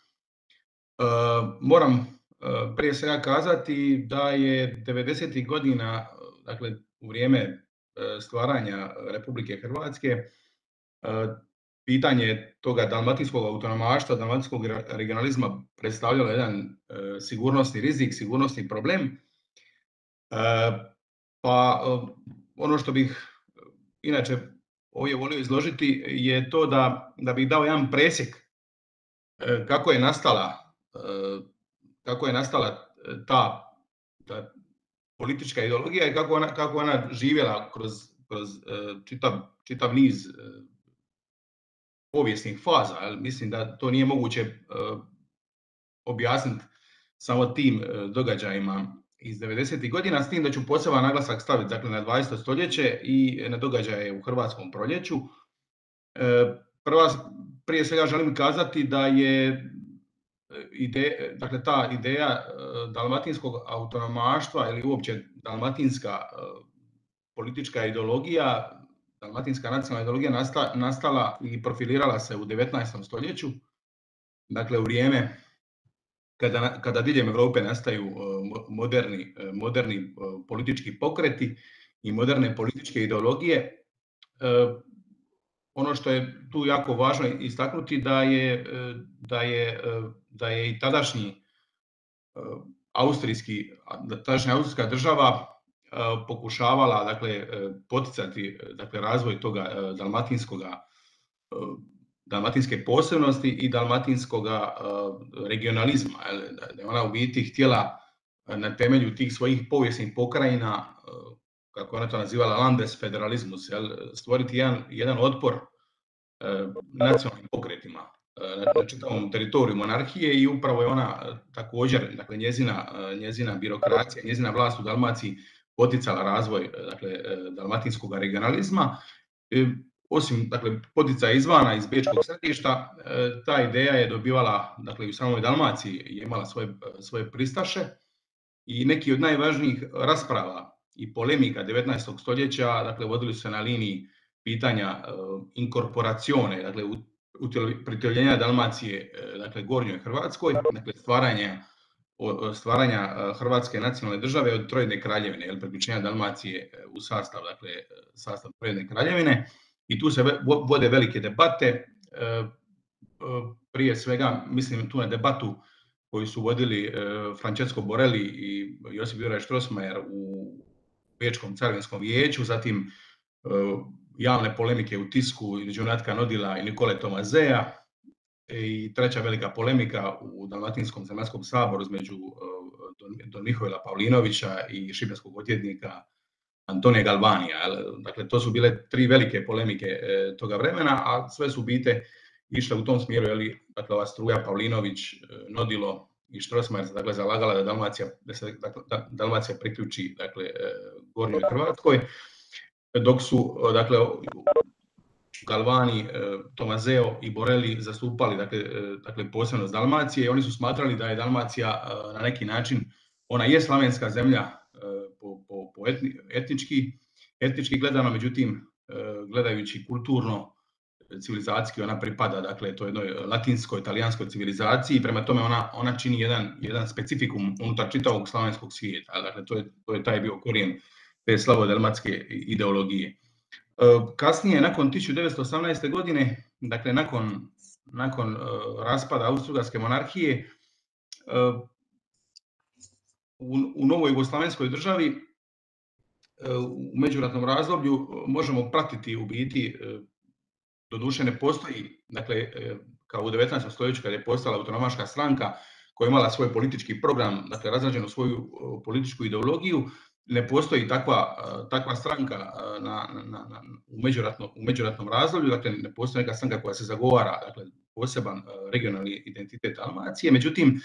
Moram prije svega kazati da je 90. godina, dakle u vrijeme stvaranja Republike Hrvatske, pitanje toga dalmatinskog autonomaštva, dalmatinskog regionalizma predstavljalo jedan sigurnosni rizik, sigurnosni problem. Pa ono što bih inače ovdje volio izložiti je to da bih dao jedan presjek kako je nastala ta politička ideologija i kako ona živjela kroz čitav niz povijesnih faza. Mislim da to nije moguće objasniti samo tim događajima iz 90. godina, s tim da ću poseban naglasak staviti, dakle, na 20. stoljeće i na događaje u Hrvatskom proljeću. Prije svega želim kazati da je ta ideja dalmatinskog autonomaštva ili uopće dalmatinska politička ideologija, dalmatinska nacionalna ideologija nastala i profilirala se u 19. stoljeću, dakle u vrijeme kada diljem Europe nastaju moderni politički pokreti i moderne političke ideologije. Ono što je tu jako važno istaknuti da je i tadašnja austrijska država pokušavala, dakle, poticati, dakle, razvoj toga dalmatinske posebnosti i dalmatinskog regionalizma. Da je ona u biti htjela na temelju tih svojih povijesnih pokrajina, kako ona to nazivala, Landesfederalismus, stvoriti jedan otpor nacionalnim pokretima na čitavom teritoriju monarhije i upravo je ona također, dakle, njezina birokracija, njezina vlast u Dalmaciji poticala razvoj, dakle, dalmatinskog regionalizma. Osim, dakle, poticaja izvana iz bečkog središta, ta ideja je dobivala, dakle, u samoj Dalmaciji je imala svoje pristaše i neki od najvažnijih rasprava i polemika 19. stoljeća, dakle, vodili su se na liniji pitanja inkorporacione, dakle, pritoljenja Dalmacije, dakle, Gornjoj Hrvatskoj, dakle, stvaranja Hrvatske nacionalne države od Trojedne kraljevine, priključenja Dalmacije u sastav Trojedne kraljevine. I tu se vode velike debate, prije svega mislim tu na debatu koju su vodili Francesco Borelli i Josip Juraj Strossmayer u Bečkom carinskom vijeću, zatim javne polemike u tisku između Natka Nodila i Nikole Tomazea i treća velika polemika u Dalmatinskom zemaljskom saboru između Don Mihovila Pavlinovića i šibenskog odvjetnika Antonija Galvanija. Dakle, to su bile tri velike polemike toga vremena, a sve su bite išle u tom smjeru, dakle, ova struja Pavlinović, Nodilo i Strossmayer se dakle zalagala da se Dalmacija priključi dakle Gornjoj Hrvatskoj, dok su dakle Galvani, Tomazeo i Borelli zastupali dakle posebnost Dalmacije i oni su smatrali da je Dalmacija na neki način, ona je slavenska zemlja po etnički gledano, međutim gledajući kulturno, civilizacijski ona pripada dakle toj jednoj latinskoj, italijanskoj civilizaciji i prema tome ona čini jedan specifikum unutar čitavog slavenskog svijeta. Dakle to je taj bio korijen te slavo-dalmatske ideologije. Kasnije, nakon 1918. godine, dakle nakon raspada Austro-Ugarske monarhije, u novoj jugoslavenskoj državi u međuratnom razdoblju možemo pratiti u biti, doduše ne postoji, dakle kao u 19. stoljeću kad je postala autonomaška stranka koja je imala svoj politički program, dakle razrađenu svoju političku ideologiju, ne postoji takva stranka u međuratnom razdoblju, dakle ne postoji neka stranka koja se zagovara dakle, poseban regionalni identitet Dalmacije, međutim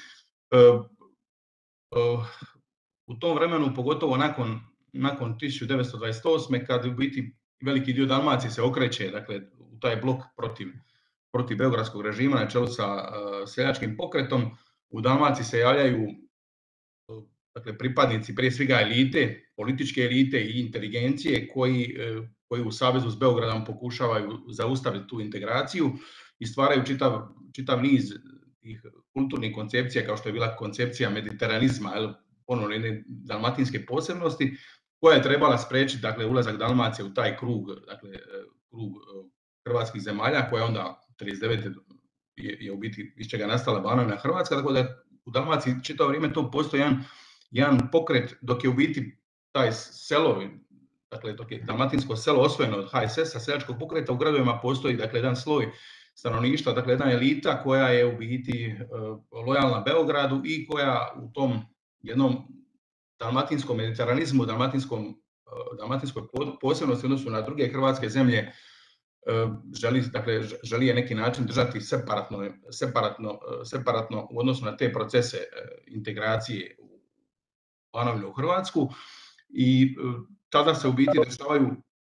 u tom vremenu, pogotovo nakon 1928. kad u biti veliki dio Dalmacije se okreće dakle, u taj blok protiv beogradskog režima na čelu sa seljačkim pokretom, u Dalmaciji se javljaju dakle, pripadnici prije svega elite, političke elite i inteligencije koji u savezu s Beogradom pokušavaju zaustaviti tu integraciju i stvaraju čitav niz tih kulturnih koncepcija kao što je bila koncepcija mediteranizma, ponovno jedne dalmatinske posebnosti koja je trebala spriječiti dakle, ulazak Dalmacije u taj krug hrvatskih zemalja koja onda 1939. je u biti iz čega nastala Banovina Hrvatska, tako da u Dalmaciji čitavo vrijeme to postoji jedan pokret, dok je u biti taj selo, dakle dok je dalmatinsko selo osvojeno od HSS-a, seljačkog pokreta, u gradovima postoji dakle jedan sloj stanovništva, dakle jedna elita koja je u biti lojalna Beogradu i koja u tom jednom dalmatinskom mediteranizmu, dalmatinskoj posebnosti u odnosu na druge hrvatske zemlje želi je neki način držati separatno u odnosu na te procese integracije u Banovinu Hrvatsku i tada se u biti dešavaju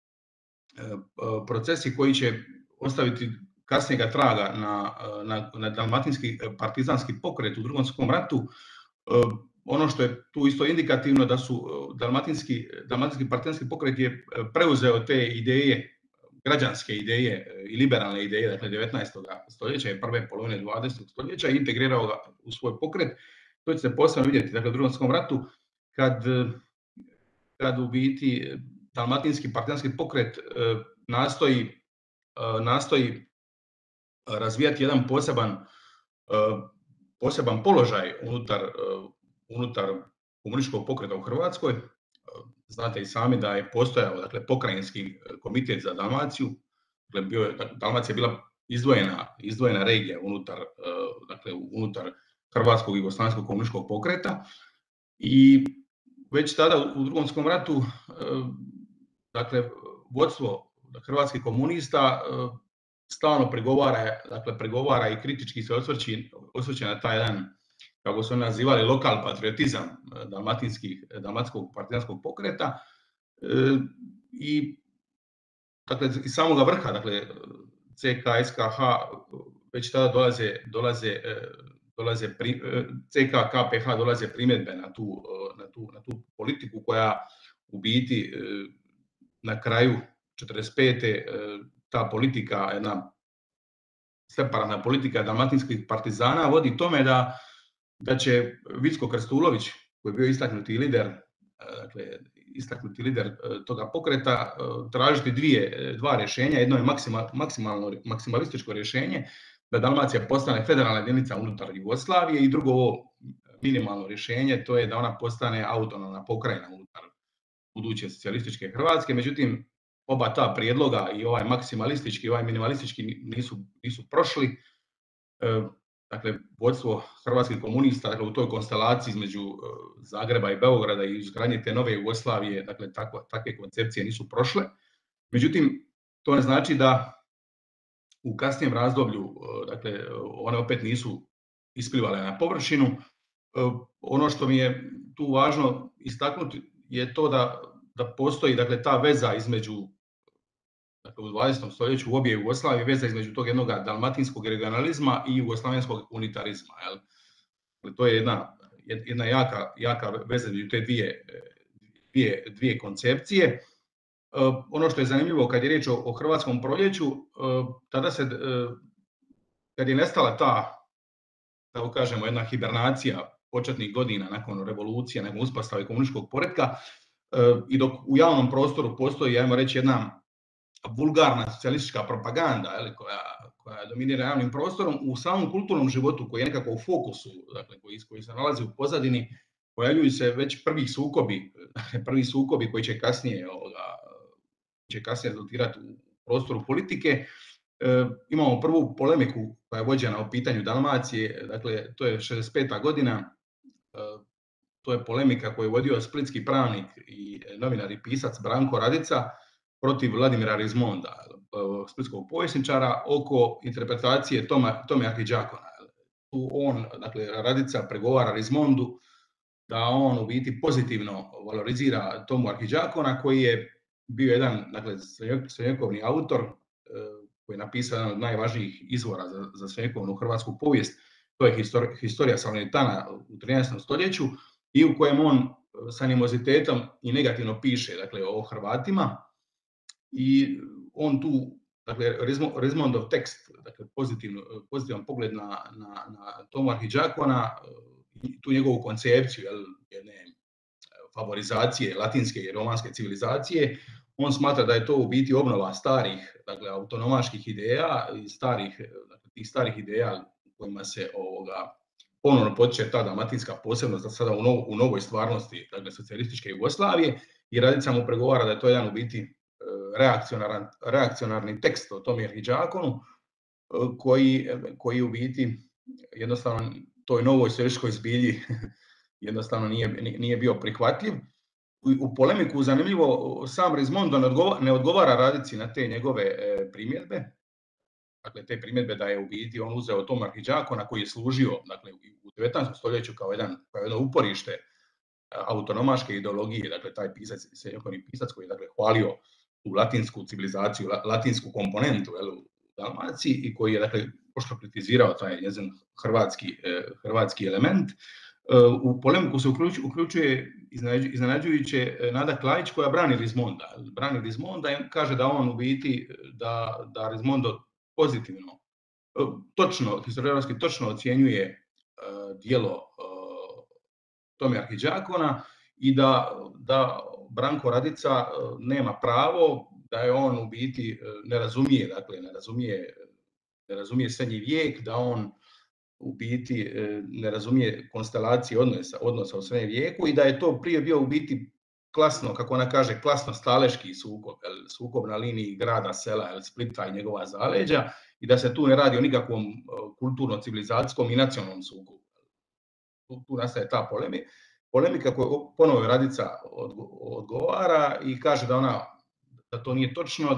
procesi koji će ostaviti kasnijega traga na dalmatinski partizanski pokret u Drugom svjetskom ratu. Ono što je tu isto indikativno da su dalmatinski partizanski pokret je preuzeo te ideje, građanske ideje i liberalne ideje, dakle 19. stoljeća i prve polovine 20. stoljeća i integrirao ga u svoj pokret. To će se posebno vidjeti dakle, u Drugom svjetskom ratu kad u biti dalmatinski partizanski pokret nastoji razvijati jedan poseban položaj unutar komunističkog pokreta u Hrvatskoj. Znate i sami da je postojao dakle, pokrajinski komitet za Dalmaciju. Dakle, Dalmacija je bila izdvojena regija unutar Hrvatskog i jugoslavenskog komunističkog pokreta i već tada u Drugom svjetskom ratu dakle, vodstvo hrvatskih komunista stalno pregovara i kritički se osvrće na taj jedan, kako su oni nazivali, lokal patriotizam dalmatskog partizanskog pokreta i dakle, iz samoga vrha, dakle, CK, SKH, već tada dolaze CK, KPH dolaze primjedbe na tu politiku koja u biti na kraju 1945. Ta politika, jedna separatna politika dalmatinskih partizana vodi tome da će Vicko Krstulović, koji je bio istaknuti lider toga pokreta, tražiti dva rješenja. Jedno je maksimalističko rješenje, da Dalmacija postane federalna jedinica unutar Jugoslavije, i drugo minimalno rješenje, to je da ona postane autonomna pokrajina unutar buduće socijalističke Hrvatske. Međutim, oba ta prijedloga, i ovaj maksimalistički i ovaj minimalistički, nisu prošli. Dakle, vodstvo hrvatskih komunista, dakle, u toj konstelaciji između Zagreba i Beograda i izgradnje te nove Jugoslavije, dakle, takve koncepcije nisu prošle. Međutim, to ne znači da u kasnijem razdoblju, dakle, one opet nisu isplivale na površinu Ono što mi je tu važno istaknuti je to da postoji, dakle, ta veza između, dakle, u 20. stoljeću u obje Jugoslavije, veza između tog jednog dalmatinskog regionalizma i jugoslavenskog unitarizma. Jel? To je jedna jaka veza između te dvije koncepcije. Ono što je zanimljivo kad je riječ o hrvatskom proljeću, tada kad je nestala ta, da kažemo, jedna hibernacija početnih godina nakon revolucije, nakon uspostave komunističkog poretka, i dok u javnom prostoru postoji, ajmo reći, jedna vulgarna socijalistička propaganda, koja dominira javnim prostorom, u samom kulturnom životu koji je nekako u fokusu, dakle, koji se nalazi u pozadini, pojavljuju se već prvi sukobi koji će kasnije rezultirati u prostoru politike. Imamo prvu polemiku koja je vođena o pitanju Dalmacije, dakle, to je 65. godina, to je polemika koju je vodio splitski pravnik i novinar i pisac Branko Radica protiv Vladimira Rizmonda, splitskog povjesničara, oko interpretacije Tome Arhiđakona. Tu dakle, Radica pregovara Rizmondu da on u biti pozitivno valorizira Tomu Arhiđakona, koji je bio jedan, dakle, srednjovekovni autor, koji je napisao jedan od najvažnijih izvora za srednjovekovnu hrvatsku povijest. To je Historia Salonitana u 13. stoljeću, i u kojem on s animozitetom i negativno piše, dakle, o Hrvatima. I on tu, dakle, Rizmondov tekst, dakle, pozitivan pogled na Tomu Arhiđakona, tu njegovu koncepciju jedne favorizacije latinske i romanske civilizacije, on smatra da je to u biti obnova starih, dakle, autonomaških ideja, tih starih ideja kojima se ponovno potiče ta dalmatinska posebnost, da sada u novoj stvarnosti, dakle, socijalističke Jugoslavije, i Radica mu pregovara da je to jedan u biti reakcionarni tekst o Tomi Arhiđakonu, koji u biti jednostavno toj novoj socijalističkoj zbilji jednostavno nije bio prihvatljiv. U polemiku, zanimljivo, sam Rizmondo ne odgovara Radici na te njegove primjedbe, dakle, te primjedbe da je u biti on uzeo Tomu Arhiđakona koji je služio, dakle, u 19. stoljeću kao jedno uporište autonomaške ideologije, dakle, taj srednjovekovni pisac koji je, dakle, hvalio tu latinsku civilizaciju, latinsku komponentu u Dalmaciji, i koji je, dakle, pošto kritizirao taj njezin hrvatski element. U polemiku se uključuje iznenađujuće Nada Klajić, koja brani Rizmonda. Brani Rizmonda i kaže da on u biti, da Rizmondo pozitivno, historiografski točno ocjenjuje djelo Tome Arhiđakona, i da Branko Radica nema pravo, da je on u biti ne razumije srednji vijek, da on u biti ne razumije konstelacije odnosa u srednjem vijeku, i da je to prije bio u biti klasno, kako ona kaže, klasno-staleški sukob na liniji grada, sela, Splita i njegova zaleđa, i da se tu ne radi o nikakvom kulturno-civilizacijskom i nacionalnom sukobu. Tu nastaje ta polemika koju ponovo Radica odgovara i kaže da to nije točno,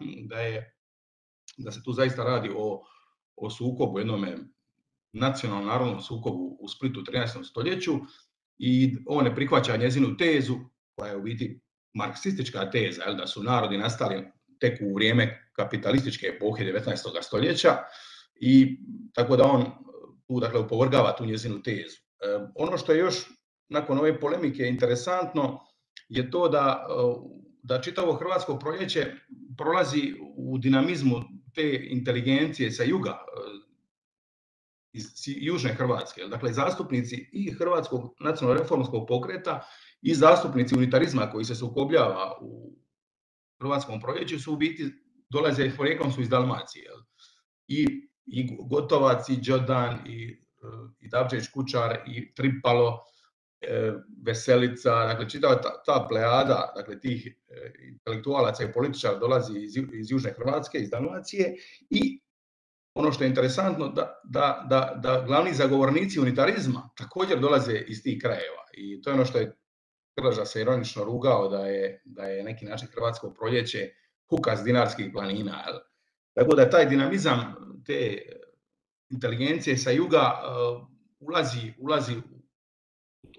da se tu zaista radi o sukobu, jednome nacionalnom narodnom sukobu u Splitu u 13. stoljeću, i on ne prihvaća njezinu tezu, koja je u biti marksistička teza, da su narodi nastali tek u vrijeme kapitalističke epohe 19. stoljeća, i tako da on tu, dakle, opovrgava tu njezinu tezu. Ono što je još nakon ove polemike interesantno je to da čitavo hrvatsko proljeće prolazi u dinamizmu te inteligencije sa juga, iz južne Hrvatske. Dakle, zastupnici i Hrvatskog nacionalno-reformskog pokreta i zastupnici unitarizma koji se sukobljava u hrvatskom proljeću su u biti dolaze, porijeklom su iz Dalmacije. I Gotovac, i Đodan, i Davčević Kučar, i Tripalo, Veselica, dakle, čitava ta plejada, dakle, tih intelektualaca i političara dolazi iz južne Hrvatske, iz Dalmacije, i ono što je interesantno, da glavni zagovornici unitarizma također dolaze iz tih krajeva. I to je ono što je Krleža se ironično rugao, da je neki način hrvatsko proljeće Hukas dinarskih planina. Tako da taj dinamizam te inteligencije sa juga ulazi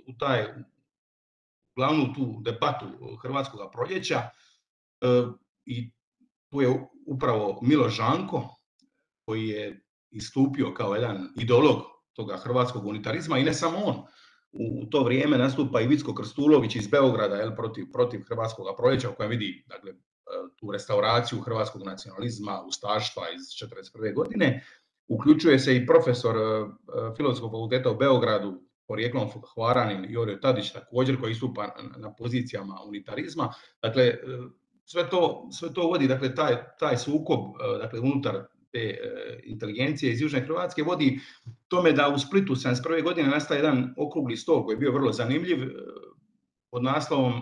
u glavnu tu debatu Hrvatskog proljeća i tu je upravo Miloš Žanko koji je istupio kao jedan ideolog toga hrvatskog unitarizma i ne samo on. U to vrijeme nastupa i Vicko Krstulović iz Beograda protiv Hrvatskog proljeća u kojem vidi dakle, tu restauraciju hrvatskog nacionalizma, ustaštva iz 1941. godine. Uključuje se i profesor Filozofskog fakulteta u Beogradu, porijeklom Hvaranin Jorio Tadić također koji istupa na pozicijama unitarizma. Dakle, sve to vodi, dakle, taj sukob dakle, unutar te inteligencije iz Južne Hrvatske vodi tome da u Splitu 1971. godine nastaje jedan okrugli stol koji je bio vrlo zanimljiv pod naslovom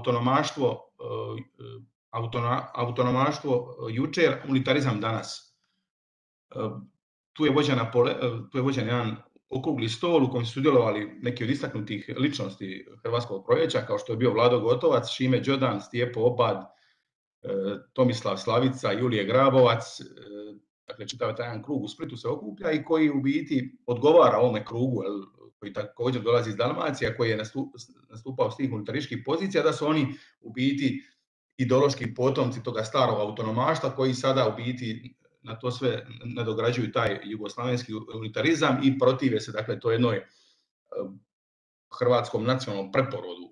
Autonomaštvo jučer, unitarizam danas. Tu je vođen jedan okrugli stol u kojem su sudjelovali neki od istaknutih ličnosti Hrvatskog proljeća, kao što je bio Vlado Gotovac, Šime Đodan, Stijepo Obad, Tomislav Slavica, Julije Grabovac. Dakle, čitav taj jedan krug u Splitu se okuplja i koji u biti odgovara ovome krugu, koji također dolazi iz Dalmacije, koji je nastupao s tih unitarističkih pozicija, da su oni u biti ideološki potomci toga starog autonomaštva koji sada u biti na to sve nadograđuju taj jugoslavenski unitarizam i protive se, dakle, to jednoj hrvatskom nacionalnom preporodu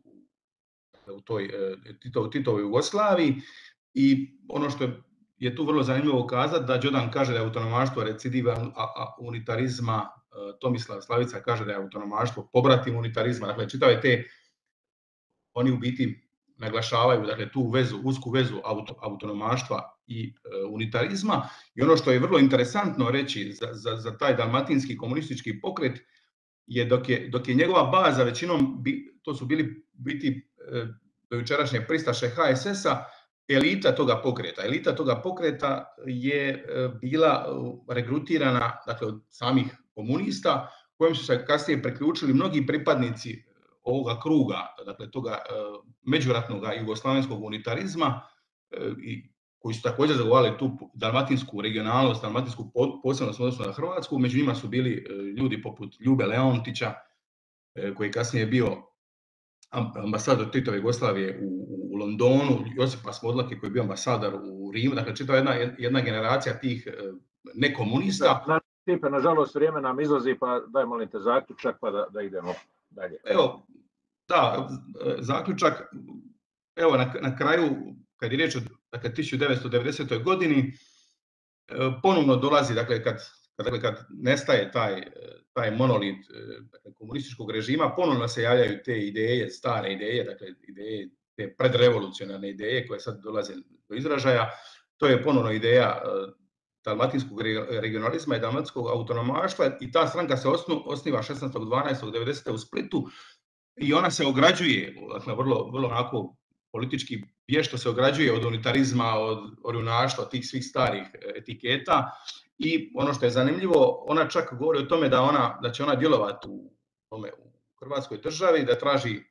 u toj Titovoj Jugoslaviji. I ono što je tu vrlo zanimljivo kazati, da Đodan kaže da je autonomaštvo recidiva unitarizma, Tomislav Slavica kaže da je autonomaštvo pobratim unitarizma. Dakle, čitave te, oni u biti naglašavaju, dakle, tu vezu, usku vezu autonomaštva i unitarizma. I ono što je vrlo interesantno reći za taj dalmatinski komunistički pokret je dok je njegova baza većinom, to su bili biti do jučerašnje pristaše HSS-a, elita toga pokreta je bila regrutirana, dakle, od samih komunista, kojim su se kasnije priključili mnogi pripadnici ovoga kruga, dakle toga međuratnog jugoslavenskog unitarizma, i koji su također zagovarali tu dalmatinsku regionalnost, dalmatinsku posebnost odnosno na Hrvatsku. Među njima su bili ljudi poput Ljube Leontića, koji kasnije je bio ambasador Titove Jugoslavije u Londonu, Josipa Smodlake koji je bio ambasador u Rimu. Dakle, čitava jedna generacija tih nekomunista. Stipe, nažalost, vrijeme nam izlazi, pa daj molim te zaključak pa da idemo dalje. Evo, da, zaključak, evo na kraju, kad je riječ o 1990. godini, ponovno dolazi, dakle, kad nestaje taj monolit komunističkog režima, ponovno se javljaju te ideje, stare ideje, dakle ideje, te predrevolucionarne ideje koje sad dolaze do izražaja. To je ponovno ideja dalmatinskog regionalizma i dalmatinskog autonomaštva i ta stranka se osniva 16.12.1990. u Splitu i ona se ograđuje, dakle, vrlo onako politički vješto se ograđuje od unitarizma, od orjunaštva, tih svih starih etiketa. I ono što je zanimljivo, ona čak govori o tome da će ona djelovati u Hrvatskoj državi, da traži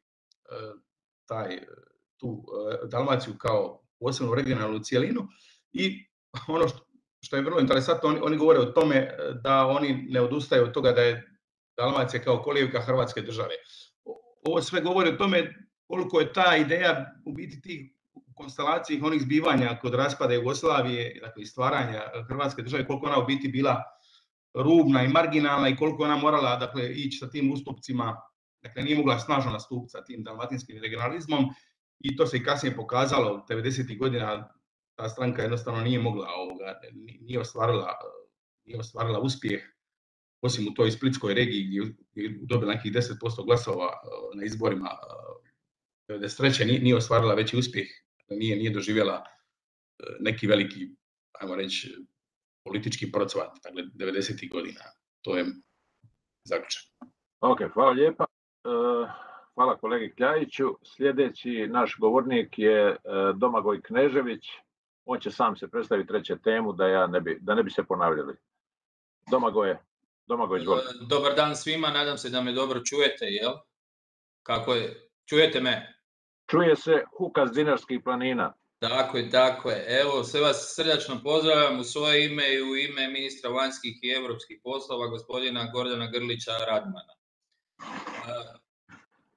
tu Dalmaciju kao posebnu regionalnu cijelinu. I ono što je vrlo interesantno, oni govore o tome da oni ne odustaju od toga da je Dalmacija kao kolijevka Hrvatske države. Ovo sve govori o tome koliko je ta ideja u biti tih konstelaciji onih zbivanja kod raspada Jugoslavije, dakle, i stvaranja Hrvatske države, koliko ona u biti bila rubna i marginalna i koliko ona morala, dakle, ići sa tim ustupcima, dakle, nije mogla snažno nastupiti sa tim dalmatinskim regionalizmom i to se i kasnije pokazalo 90. godina. Ta stranka jednostavno nije mogla, nije ostvarila uspjeh, osim u toj splitskoj regiji gdje je dobila nekih 10% glasova na izborima 1993. Nije ostvarila veći uspjeh, nije doživjela neki veliki, ajmo reći, politički procvat, dakle 90. godina. To je zaključak. Ok, hvala lijepa. Hvala kolegi Kljajiću. Sljedeći naš govornik je Domagoj Knežević. On će sam se predstaviti treću temu da ne bi se ponavljali. Domagoj, izvolite. Dobar dan svima, nadam se da me dobro čujete, jel? Kako je? Čujete me? Čuje se Huka s Dinarskih planina. Tako je. Evo, sve vas srdačno pozdravljam u svoje ime i u ime ministra vanjskih i europskih poslova, gospodina Gordana Grlića Radmana.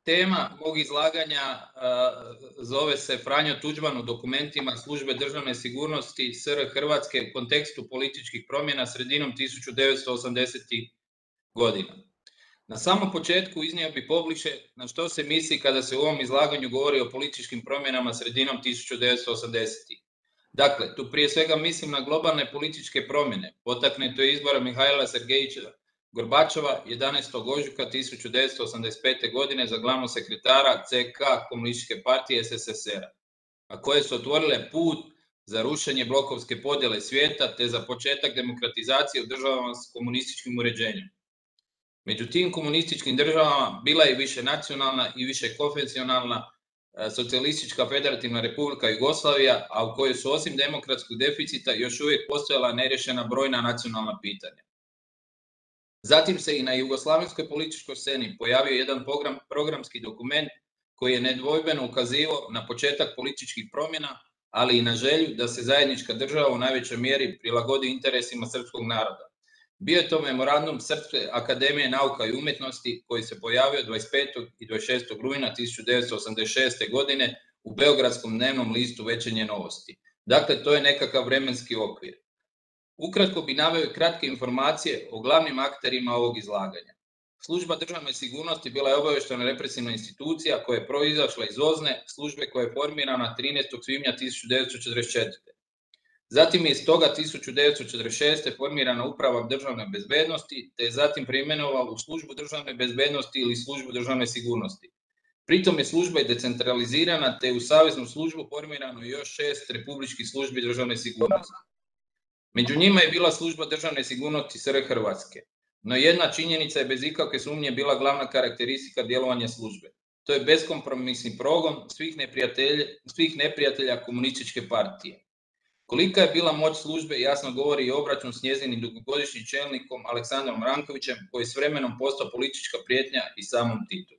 Tema mog izlaganja zove se Franjo Tuđman u dokumentima Službe državne sigurnosti SR Hrvatske u kontekstu političkih promjena sredinom 1980. godina. Na samom početku iznio bi pobliže na što se misli kada se u ovom izlaganju govori o političkim promjenama sredinom 1980. Dakle, tu prije svega mislim na globalne političke promjene, potaknute izbora Mihajla Sergejića Gorbačova 11. ožujka 1985. godine za glavnog sekretara CK Komunističke partije SSSR-a, a koje su otvorile put za rušenje blokovske podjele svijeta te za početak demokratizacije u državama s komunističkim uređenjem. Među tim komunističkim državama bila je više nacionalna i više konfesionalna Socijalistička federativna republika Jugoslavija, a u kojoj su osim demokratskog deficita još uvijek postojala neriješena brojna nacionalna pitanja. Zatim se i na jugoslavenskoj političkoj sceni pojavio jedan programski dokument koji je nedvojbeno ukazivao na početak političkih promjena, ali i na želju da se zajednička država u najvećoj mjeri prilagodi interesima srpskog naroda. Bio je to memorandum Srpske akademije nauka i umjetnosti koji se pojavio 25. i 26. rujna 1986. godine u beogradskom dnevnom listu Večernje novosti. Dakle, to je nekakav vremenski okvir. Ukratko bi naveo kratke informacije o glavnim akterima ovog izlaganja. Služba državne sigurnosti bila je obavještajna represivna institucija koja je proizašla iz OZNE, službe koja je formirana 13. svibnja 1944. Zatim je iz toga 1946. formirana Uprava državne bezbednosti, te je zatim preimenovala u Službu državne bezbednosti ili Službu državne sigurnosti. Pritom je služba i decentralizirana, te je u saveznu službu formirano još 6 republičkih službi državne sigurnosti. Među njima je bila Služba državne sigurnosti SR Hrvatske, no jedna činjenica je bez ikakve sumnje bila glavna karakteristika djelovanja službe. To je beskompromisni progon svih neprijatelja komunističke partije. Kolika je bila moć službe jasno govori i obračun s njezinim dugogodišnjim čelnikom Aleksandrom Rankovićem, koji je s vremenom postao politička prijetnja i samom Titu.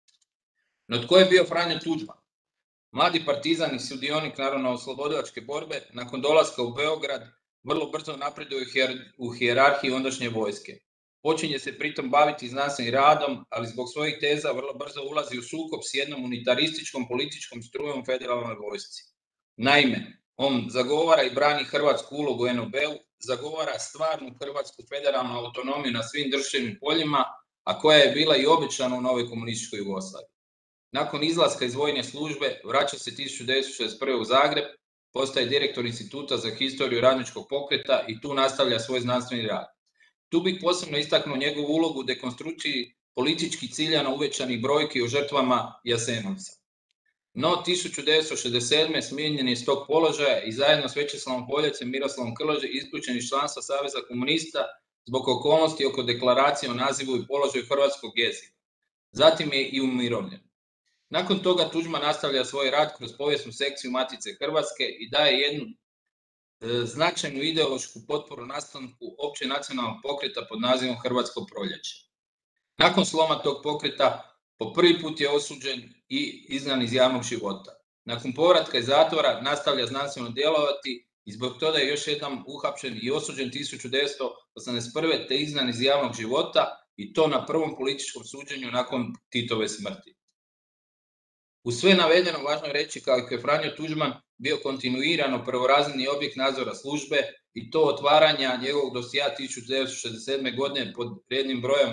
No tko je bio Franjo Tuđman? Mladi partizan i sudionik narodno-oslobodilačke borbe, nakon dolaska u Beograd vrlo brzo napreduje u hijerarhiji ondašnje vojske. Počinje se pritom baviti znanstvenim radom, ali zbog svojih teza vrlo brzo ulazi u sukob s jednom unitarističkom političkom strujom federalnoj vojsci. Naime, on zagovara i brani hrvatsku ulogu u NOB-u, zagovara stvarnu hrvatsku federalnu autonomiju na svim državnim poljima, a koja je bila i obećana u novoj komunističkoj Jugoslaviji. Nakon izlaska iz vojne službe vraća se 1961. u Zagreb, postaje direktor Instituta za historiju radničkog pokreta i tu nastavlja svoj znanstveni rad. Tu bih posebno istaknuo njegovu ulogu u dekonstrukciji politički ciljano uvećanih brojki o žrtvama Jasenovca. No, 1967. smijenjen je s tog položaja i zajedno s Večeslavom Poljacem, Miroslavom Krležom isključen iz članstva Saveza komunista zbog okolnosti oko deklaracije o nazivu i položaju hrvatskog jezika. Zatim je i umirovljen. Nakon toga Tuđman nastavlja svoj rad kroz povijesnu sekciju Matice Hrvatske i daje jednu značajnu ideološku potporu nastanku opće nacionalnog pokreta pod nazivom Hrvatsko proljeće. Nakon sloma tog pokreta po prvi put je osuđen i izgnan iz javnog života. Nakon povratka iz zatvora nastavlja znanstveno djelovati i zbog toga je još jednom uhapšen i osuđen 1981. te izgnan iz javnog života i to na prvom političkom suđenju nakon Titove smrti. U sve navedeno važno je reći kako je Franjo Tuđman bio kontinuirano prvorazredni objekt nadzora službe i to otvaranja njegovog dosjea 1967. godine pod rednim brojem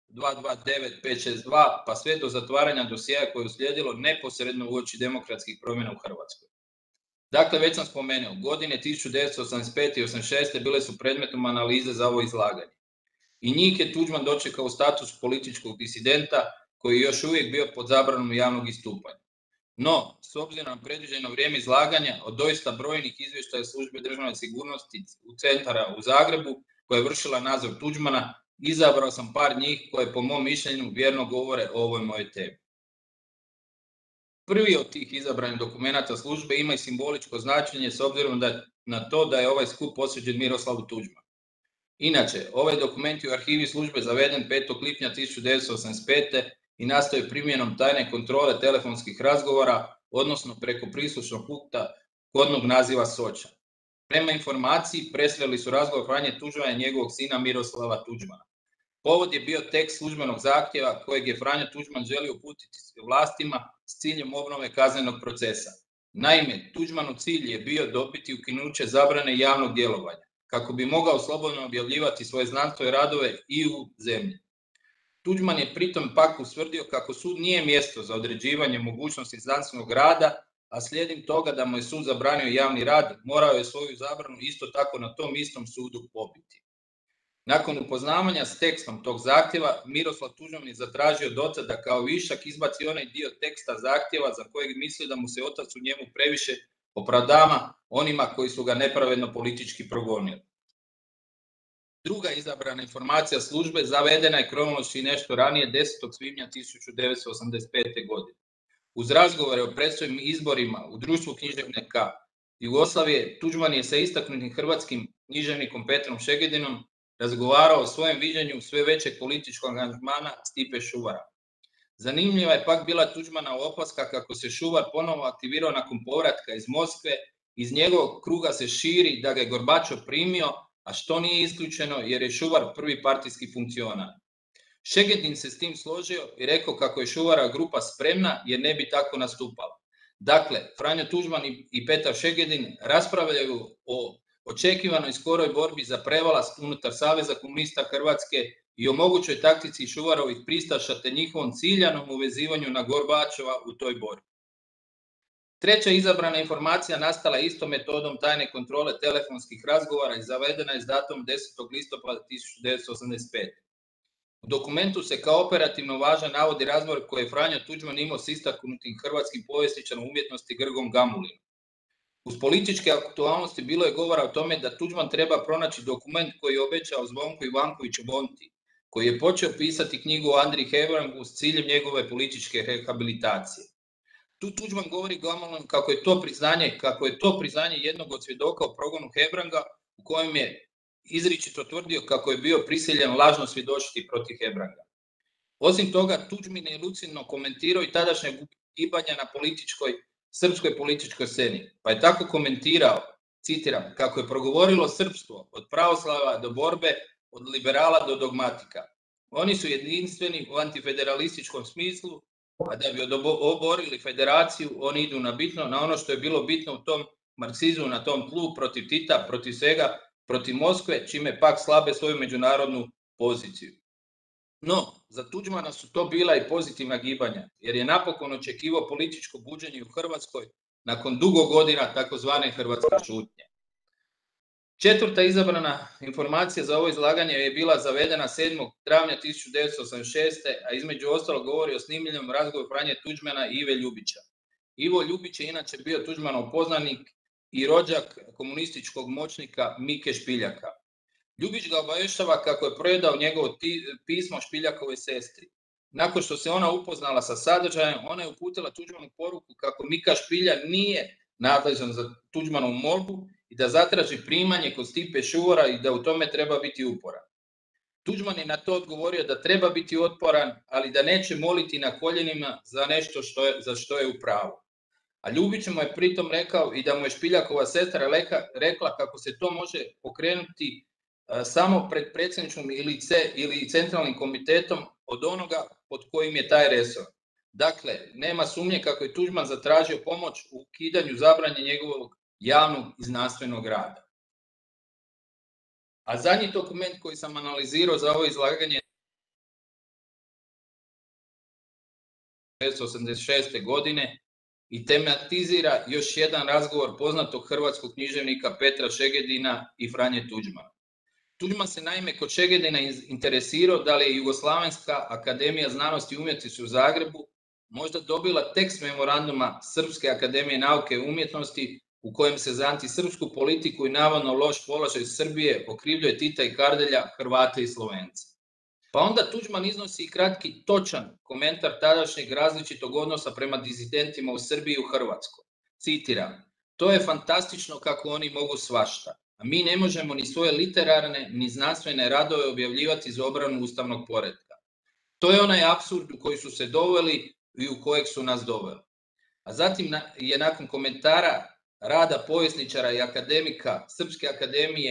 229562 pa sve do zatvaranja dosjea koje je uslijedilo neposredno uoči demokratskih promjena u Hrvatskoj. Dakle, već sam spomenuo, godine 1985. i 1986. bile su predmetom analize za ovo izlaganje. I njih je Tuđman dočekao u statusu političkog disidenta koji je još uvijek bio pod zabranom javnog istupanja. No, s obzirom na predviđeno vrijeme izlaganja od doista brojnih izvještaja službe državne sigurnosti u centara u Zagrebu koja je vršila nadzor Tuđmana, izabrao sam par njih koje po mom mišljenju vjerno govore o ovoj mojoj temi. Prvi od tih izabranih dokumenata službe ima i simboličko značenje s obzirom na to da je ovaj skup posvećen Miroslavu Tuđmanu. Inače, ovaj dokument je u arhivi službe zaveden 5. lipnja 1985. i nastao je primjenom tajne kontrole telefonskih razgovora, odnosno preko prislušnog pukta kodnog naziva Soča. Prema informaciji, presreli su razgovor Franje Tuđmana i njegovog sina Miroslava Tuđmana. Povod je bio tekst službenog zahtjeva kojeg je Franjo Tuđman želio uputiti vlastima s ciljem obnove kaznenog procesa. Naime, Tuđmanov cilj je bio dobiti ukinuće zabrane javnog djelovanja, kako bi mogao slobodno objavljivati svoje znanstvo i radove i u zemlji. Tuđman je pritom pak ustvrdio kako sud nije mjesto za određivanje mogućnosti znanstvenog rada, a slijedom toga da mu je sud zabranio javni rad, morao je svoju zabranu isto tako na tom istom sudu pobiti. Nakon upoznavanja s tekstom tog zahtjeva, Miroslav Tuđman je zatražio od oca da kao višak izbaci onaj dio teksta zahtjeva za kojeg misli da mu se otac u njemu previše opravdava onima koji su ga nepravedno politički progonili. Druga izabrana informacija službe zavedena je kronološki nešto ranije 10. svibnja 1985. godine. Uz razgovore o predstojećim izborima u društvu književnika Jugoslavije, Tuđman je sa istaknutim hrvatskim književnikom Petrom Šegedinom razgovarao o svojem viđenju sve većeg političkog angažmana Stipe Šuvara. Zanimljiva je pak bila Tuđmanova opaska kako se Šuvar ponovo aktivirao nakon povratka iz Moskve, iz njegovog kruga se širi da ga je Gorbačov primio, a što nije isključeno jer je Šuvar prvi partijski funkcionar. Šegedin se s tim složio i rekao kako je Šuvara grupa spremna jer ne bi tako nastupala. Dakle, Franjo Tuđman i Petar Šegedin raspravljaju o očekivanoj skoroj borbi za prevalast unutar Saveza komunista Hrvatske i o mogućoj taktici Šuvarovih pristaša te njihovom ciljanom uvezivanju na Gorbačova u toj borbi. Treća izabrana informacija nastala istom metodom tajne kontrole telefonskih razgovora i zavedena je s datom 10. listopada 1985. U dokumentu se kao operativno važan navodi razgovor koji je Franjo Tuđman imao s istaknutim hrvatskim povjesničarom umjetnosti Grgom Gamulinom. Uz političke aktualnosti bilo je govora o tome da Tuđman treba pronaći dokument koji je obećao Zvonku Ivankoviću Bonti, koji je počeo pisati knjigu o Andriji Hebrangu s ciljem njegove političke rehabilitacije. Tu Tuđman govori Gamulinu kako je to priznanje jednog od svjedoka o progonu Hebranga u kojem je izričito tvrdio kako je bio prisiljen lažno svjedočiti protiv Hebranga. Osim toga, Tuđman je lucidno komentirao i tadašnje gibanja na srpskoj političkoj sceni, pa je tako komentirao, citiram, kako je progovorilo srpstvo od pravoslava do borbe, od liberala do dogmatika. Oni su jedinstveni u antifederalističkom smislu, a da bi oborili federaciju, oni idu na ono što je bilo bitno u tom marksizmu, na tom tlu, protiv Tita, protiv svega, protiv Moskve, čime pak slabe svoju međunarodnu poziciju. No, za Tuđmana su to bila i pozitivna gibanja, jer je napokon očekivao političko buđenje u Hrvatskoj nakon dugo godina takozvane hrvatske šutnje. Četvrta izabrana informacija za ovo izlaganje je bila zavedena 7. travnja 1986. a između ostalog govori o snimljenom razgovoru Franje Tuđmana i Ive Ljubića. Ivo Ljubić je inače bio Tuđmanov poznanik i rođak komunističkog moćnika Mike Špiljaka. Ljubić ga obavještava kako je predao njegovo pismo Špiljakovoj sestri. Nakon što se ona upoznala sa sadržajem, ona je uputila Tuđmanu poruku kako Mika Špilja nije nadležan za Tuđmanovu molbu i da zatraži primanje kod Stipe Šuvara i da u tome treba biti uporan. Tuđman je na to odgovorio da treba biti otporan, ali da neće moliti na koljenima za nešto za što je u pravu. A Ljubić mu je pritom rekao i da mu je Špiljakova sestra rekla kako se to može pokrenuti samo pred predsjedničkom ili centralnim komitetom od onoga pod kojim je taj resor. Dakle, nema sumnje kako je Tuđman zatražio pomoć u ukidanju zabrane njegovog javnog i znanstvenog rada. A zadnji dokument koji sam analizirao za ovo izlaganje 1986. godine i tematizira još jedan razgovor poznatog hrvatskog književnika Petra Šegedina i Franje Tuđmana. Tuđman se naime kod Šegedina interesirao da li je Jugoslavenska akademija znanosti i umjetnosti u Zagrebu možda dobila tekst memoranduma Srpske akademije nauke i umjetnosti u kojem se za antisrpsku politiku i navodno loš položaj Srbije okrivljuje Tita i Kardelja, Hrvate i Slovence. Pa onda Tuđman iznosi i kratki, točan komentar tadašnjeg različitog odnosa prema dizidentima u Srbiji i u Hrvatskoj. Citiram, to je fantastično kako oni mogu svašta, a mi ne možemo ni svoje literarne ni znanstvene radove objavljivati za obranu ustavnog poretka. To je onaj apsurd u koji su se doveli i u kojeg su nas doveli. A zatim je nakon komentara rada povjesničara i akademika Srpske akademije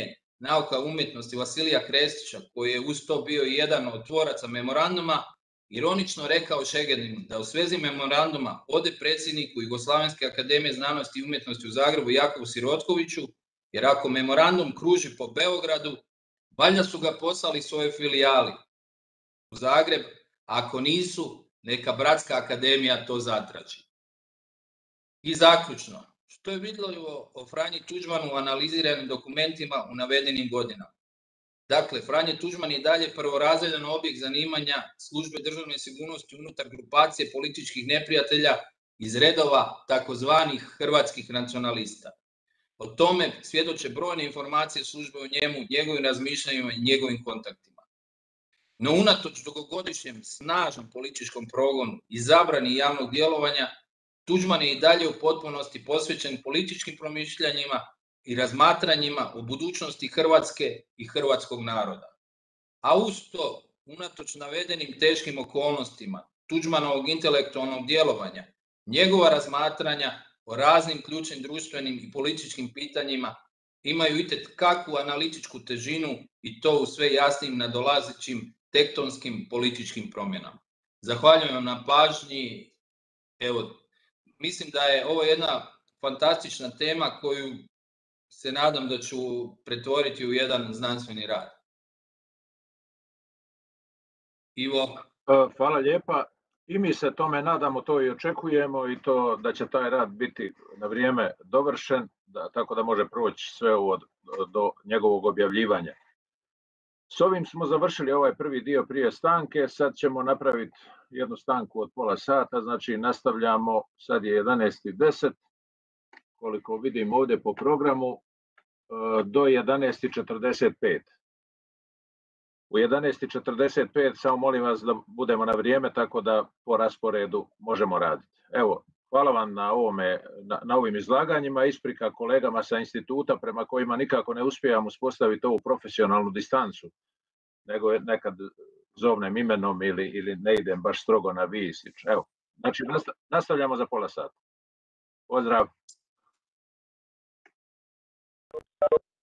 nauka umjetnosti Vasilija Krestića, koji je uz to bio i jedan od tvoraca memoranduma, ironično rekao Šegedinu da u svezi memoranduma ode predsjedniku Jugoslavenske akademije znanosti i umjetnosti u Zagrebu Jakovu Sirotkoviću, jer ako memorandum kruži po Beogradu, valjda su ga poslali svojoj filijali u Zagreb, ako nisu, neka Bratska akademija to zatraži. I zaključno, što je vidljivo o Franji Tuđmanu u analiziranim dokumentima u navedenim godinama? Dakle, Franje Tuđman je dalje prvorazredan objekt zanimanja službe državne sigurnosti unutar grupacije političkih neprijatelja iz redova takozvanih hrvatskih nacionalista. O tome svjedoče brojne informacije službe o njemu, njegovim razmišljanjima i njegovim kontaktima. No unatoč dugogodišnjem snažnom političkom progonu i zabrani javnog djelovanja, Tuđman je i dalje u potpunosti posvećen političkim promišljanjima i razmatranjima o budućnosti Hrvatske i hrvatskog naroda. A uz to, unatoč navedenim teškim okolnostima Tuđmanovog intelektualnog djelovanja, njegova razmatranja o raznim ključnim društvenim i političkim pitanjima imaju itekakvu analitičku težinu i to u sve jasnim nadolazećim tektonskim političkim promjenama. Zahvaljujem vam na pažnji. Evo, mislim da je ovo jedna fantastična tema koju se nadam da ću pretvoriti u jedan znanstveni rad. Ivo? Hvala lijepa. I mi se tome nadamo, to i očekujemo i to da će taj rad biti na vrijeme dovršen, tako da može proći sve ovo do njegovog objavljivanja. S ovim smo završili ovaj prvi dio prije stanke, sad ćemo napraviti jednu stanku od pola sata, znači nastavljamo, sad je 11:10, koliko vidim ovdje po programu, do 11:45. U 11:45 samo molim vas da budemo na vrijeme, tako da po rasporedu možemo raditi. Evo, hvala vam na ovim izlaganjima, isprika kolegama sa instituta prema kojima nikako ne uspijam uspostaviti ovu profesionalnu distancu, nego nekad zovnem imenom ili ne idem baš strogo na vi. Evo, znači nastavljamo za pola sata. Pozdrav!